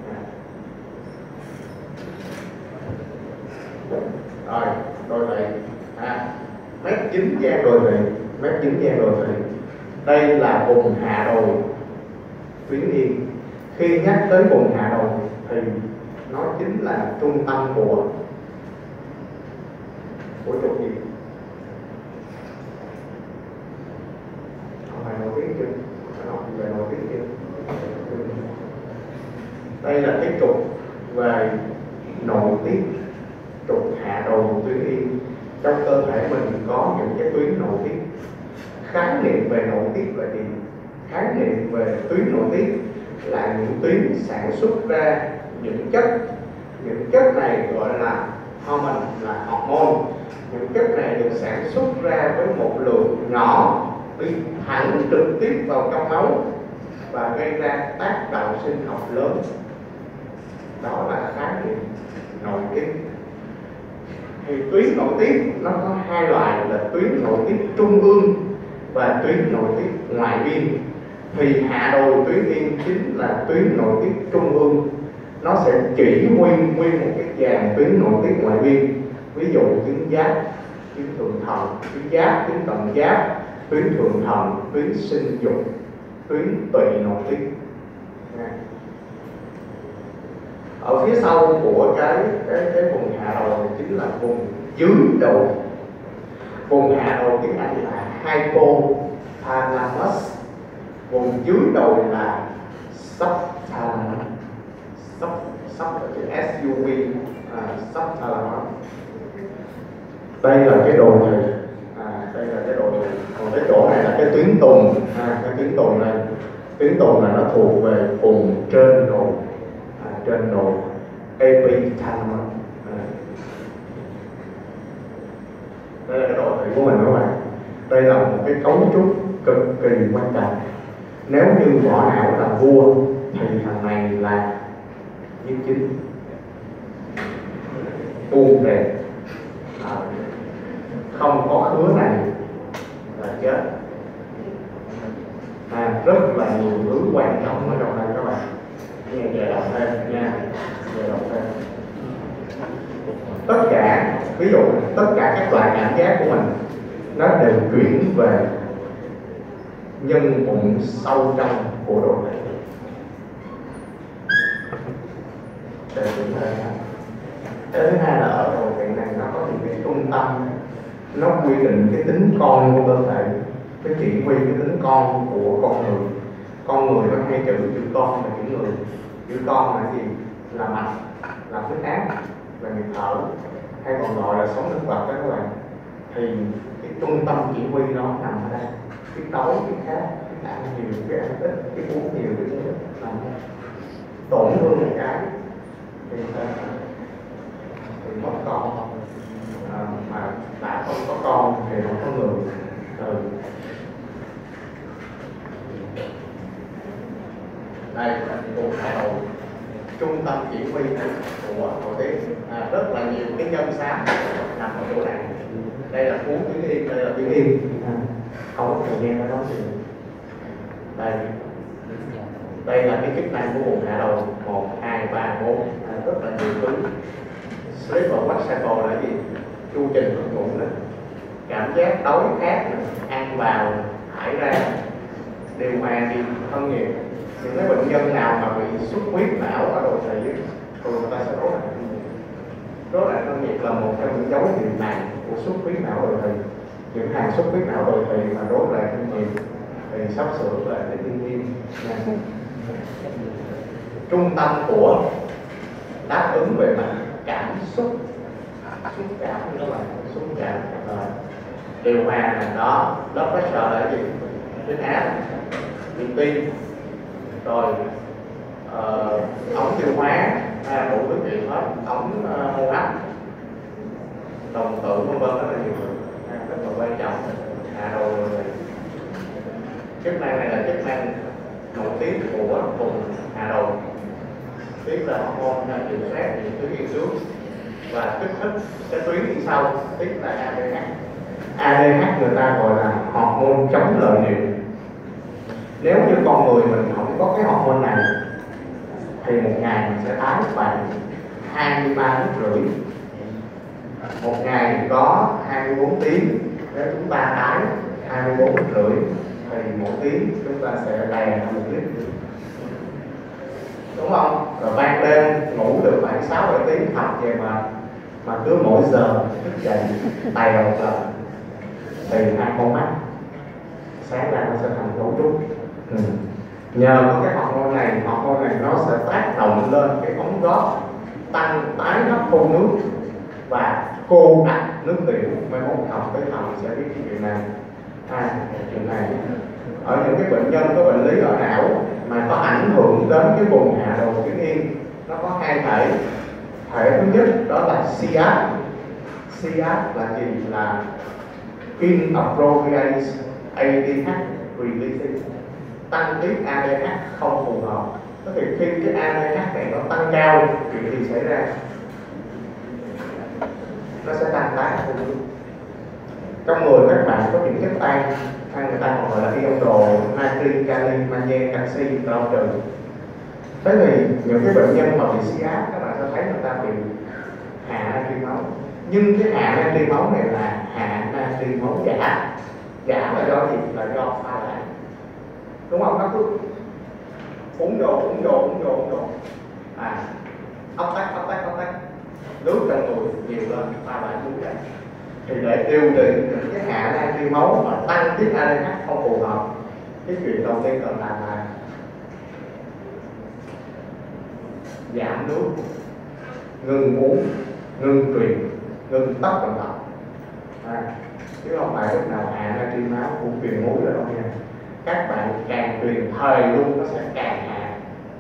Rồi đồi thị, mép chính gian đồi thị, mép chính gian đồi thị. Đây là vùng hạ đồi tuyến yên. Khi nhắc tới vùng hạ đồi thì nó chính là trung tâm của trục gì? Ông này nổi tiếng chưa? Ông về nổi tiếng chưa? Đây là cái trục về nội tiết, trục hạ đồi tuyến yên. Trong cơ thể mình có những cái tuyến nội tiết. Khái niệm về nội tiết là gì? Khái niệm về tuyến nội tiết là những tuyến sản xuất ra những chất này gọi là hormone, là hormone. Những chất này được sản xuất ra với một lượng nhỏ đi thẳng trực tiếp vào trong máu và gây ra tác động sinh học lớn. Đó là khái niệm nội tiết. Thì tuyến nội tiết nó có hai loại là tuyến nội tiết trung ương và tuyến nội tiết ngoại biên. Thì hạ đồi tuyến yên chính là tuyến nội tiết trung ương, nó sẽ chỉ nguyên một cái dàn tuyến nội tiết ngoại biên. Ví dụ tuyến giáp, tuyến thượng thận, tuyến giáp, tuyến cận giáp, tuyến thượng thận, tuyến sinh dục, tuyến tụy nội tiết. Ở phía sau của cái vùng hạ đồi này chính là vùng dưới đồi. Vùng hạ đồi tiếng Anh là hypothalamus, vùng dưới đồi là subthalamus. sub chữ SUV, subthalamus. Đây là cái đồ này, đây là cái đồ này. Còn cái chỗ này là cái tuyến tùng, cái tuyến tùng này. Tuyến tùng là nó thuộc về vùng trên đồi, trên đồi epithalamus. Đây là cái đồ thị của mình các bạn. Đây là một cái cấu trúc cực kỳ quan trọng. Nếu như vỏ não là vua thì thằng này là như chính, buông đẹp, không có khứa này là chết. Rất là nhiều thứ quan trọng ở trong đây các bạn. Nghe về đọc thêm nha, về đọc thêm. Tất cả, ví dụ tất cả các loại cảm giác của mình nó đều chuyển về nhân bụng sâu trong của đồ thị. Cái thứ hai là ở đồ thị này nó có những cái trung tâm, nó quy định cái tính con của cơ thể, cái chỉ huy cái tính con của con người. Con người nó hay chữ con là những người. Chữ con là gì? Là mạch, là huyết áp, là nhịp thở, hay còn gọi là sống thực vật đó các bạn. Thì cái trung tâm chỉ huy nó nằm ở đây. Cái đói, cái khát, cái ăn nhiều, cái ăn ít, cái uống nhiều, cái uống ít nằm đây. Tổn thương một cái thì mất con, mà đã không có con thì không có người. Đây là vùng hạ đầu, trung tâm chỉ huy của nội tiết. Rất là nhiều cái nhân xám nằm ở chỗ này. Đây là cuốn tuyến yên, đây là tuyến yên. Không có thời gian nó nói gì. Đây là cái chức năng của vùng hạ đầu 1, 2, 3, 4. Rất là nhiều thứ. Sleep và wake cycle là gì? Chu trình giấc ngủ này, cảm giác đói khát, ăn vào thải ra, điều hòa đi thân nhiệt. Những cái bệnh nhân nào mà bị xuất huyết não ở đồ thị thường người ta sẽ rối loạn thân nhiệt. Rối loạn thân nhiệt là một trong những dấu hiệu nặng của xuất huyết não đồ thị. Những hàng xuất huyết não đồ thị mà rối loạn thân nhiệt thì sắp sửa là cái tiên viêm. Trung tâm của đáp ứng về mặt cảm xúc, xúc cảm như các bạn, xúc cảm điều hòa là đó. Blood pressure là gì? Huyết áp, nhịp tim, rồi ống tiêu hóa, đủ thứ chuyện hết, ống hô hấp, đồng tử vân vân, rất là nhiều thứ rất là quan trọng. Rồi chức năng này là chức năng nội tiết của vùng hạ đầu. Tiếp là hormone kiểm soát những thứ yên trước và kích thích cái tuyến đi sau. Tiếp là ADH. ADH người ta gọi là hormone chống lợi niệu. Nếu như con người mình không có cái hormone này thì một ngày mình sẽ tái khoảng 23 lít rưỡi. Một ngày thì có 24 tiếng. Nếu chúng ta tái 24 lít rưỡi thì mỗi tiếng chúng ta sẽ đè 1 lít, đúng không? Rồi ban đêm ngủ được khoảng 6-7 tiếng, học về mà cứ mỗi giờ thức dậy tay đầu lần thì hai con mắt sáng ra nó sẽ thành cấu trúc. Nhờ có cái hormone này nó sẽ tác động lên cái ống gót, tăng tái hấp thu nước và cô đặc nước tiểu. Mấy môn học tới thầm sẽ biết chuyện này. Chuyện này ở những cái bệnh nhân có bệnh lý ở não mà có ảnh hưởng đến cái vùng hạ đầu tuyến yên, nó có hai thể. Thể thứ nhất đó là SIAD. SIAD là gì? Là inappropriate ADH release, tăng tiết ADH không phù hợp. Thế thì khi cái ADH này nó tăng cao, chuyện gì xảy ra? Nó sẽ tăng tái hấp thu. Trong người các bạn có những chất tan, người ta còn gọi là ion đồ, natri, kali, magie, canxi, rau trừ. Thế thì những cái bệnh nhân mà bị SIAD, các bạn sẽ thấy người ta bị hạ natri máu. Nhưng cái hạ natri máu này là hạ natri máu giả. Giả là do gì? Là do pha loãng, đúng không? Nó cứ uống vô ốc tách nước trong người nhiều lên, pha loãng uống ra. Thì để điều trị những cái hạ natri máu mà tăng tiết ADH không phù hợp, cái chuyện đầu tiên cần làm là giảm nước, ngừng uống, ngừng truyền, ngừng tất vận động. Chứ không phải lúc nào hạ natri máu cũng truyền muối rồi đâu nha. Các bạn càng truyền thời luôn nó sẽ càng hạ.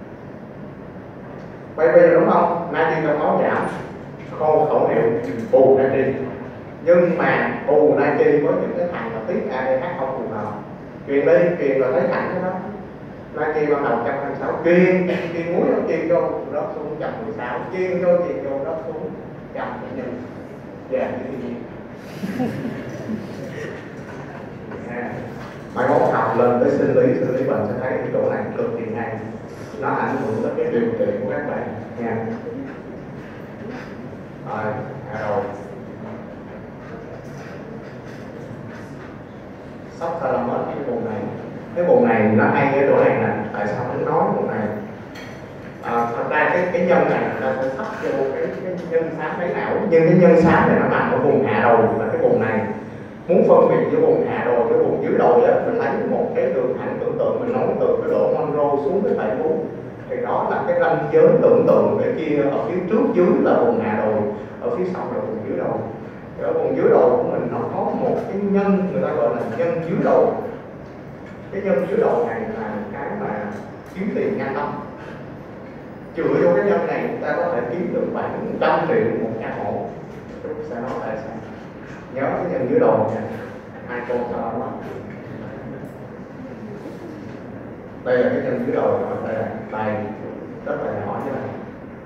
Bây giờ đúng không? Natri trong máu giảm, khô khẩu hiệu bù natri. Nhưng mà bù natri với những cái thằng mà tiết ADH không phù hợp. Truyền đi, truyền là thấy thẳng cái đó. Natri ban đầu 126, truyền muối nó truyền vô rớt xuống 116, truyền vô rớt xuống 100 nhân. Dạ như thế. Mai mốt học lên tới sinh lý bệnh sẽ thấy cái chỗ này cực kỳ hay, nó ảnh hưởng tới cái điều trị của các bạn nha. Rồi sóc thalamus, cái vùng này nó hay ở chỗ này nè. Tại sao nó nói vùng này? Thật ra cái nhân này người ta sẽ sắp vô cái nhân xám đáy não, nhưng cái nhân xám này nó nằm ở vùng hạ đầu là cái vùng này. Muốn phân biệt giữa vùng hạ đầu với vùng dưới đầu á, mình lấy một cái đường thẳng tưởng tượng, mình nối từ cái lỗ Monroe xuống cái phải vú, thì đó là cái ranh giới tưởng tượng. Cái kia ở phía trước dưới là vùng hạ đầu, ở phía sau là vùng dưới đầu. Ở vùng dưới đầu của mình nó có một cái nhân người ta gọi là nhân dưới đầu. Cái nhân dưới đầu này là cái mà kiếm tiền nhanh lắm. Chữa vô cái nhân này chúng ta có thể kiếm được khoảng 100 triệu một căn hộ. Sẽ nói tại sao? Nhớ cái nhân dưới đầu nha. Hai cô sợ lắm. Đây là cái nhân dưới đầu, đây là tay rất là nhỏ như này.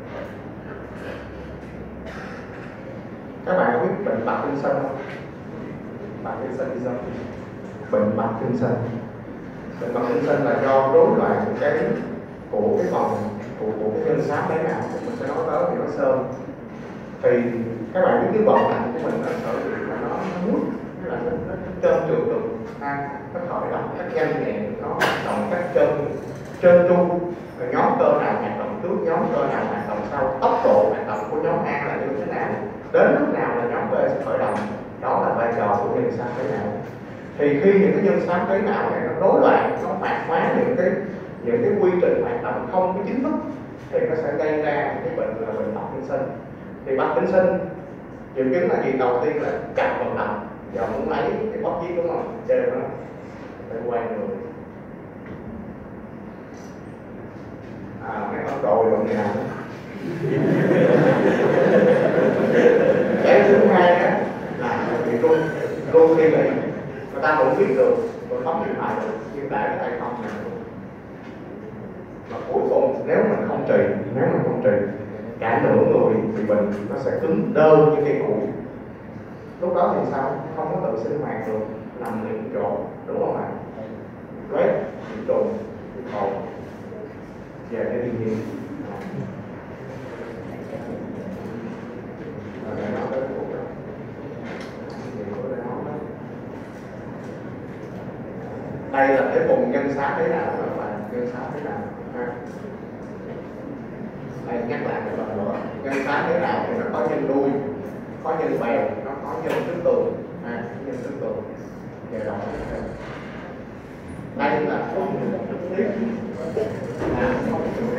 Các bạn có biết bệnh Parkinson không? Parkinsonism. Bệnh Parkinson. Bệnh Parkinson là do rối loạn của cái phần của cái nhân xám đấy nào, mình sẽ nói tới thì nó sơ. Thì các bạn biết cái vòng lạnh của mình nó sở hữu là nó mút, nó trơn trượt được, nó khởi động cách nhanh nhẹn, nó hoạt động cách trơn tru. Nhóm cơ nào hoạt động trước, nhóm cơ nào hoạt động sau, tốc độ hoạt động của nhóm A là như thế nào, đến lúc nào là nhóm B sẽ khởi động. Đó là vai trò của nhân xám thế nào. Thì khi những cái nhân xám thế nào này nó rối loạn, nó hoạt hóa những cái quy trình hoạt động không có chính thức, thì nó sẽ gây ra cái bệnh là bệnh Parkinson. Thì Parkinson triệu chứng là gì? Đầu tiên là chậm vận động. Giờ muốn lấy cái bóp viết đúng không? Chơi nó phải quay người. Mấy con trội rồi nào. Cái thứ hai á là bị run khi bị người ta cũng biết được, rồi bấm điện thoại được, nhưng đại cái tay không này. Và cuối cùng nếu mình không trị, cả nửa người thì mình nó sẽ cứng đơ như cây củi. Lúc đó thì sao? Không có tự sinh hoạt được, nằm liền chỗ, đúng không ạ? Loét, bị trùng, bị hồn, về cái thiên nhiên. Đây là cái vùng nhân xám thế nào các bạn? Nhân xám thế nào? Đây nhắc lại một lần nữa. Nhân xám thế nào thì nó có nhân đuôi, có nhân bèo, nó có nhân trước tường, nhân trước tường. Về đó. Đây là không trực tiếp, không trực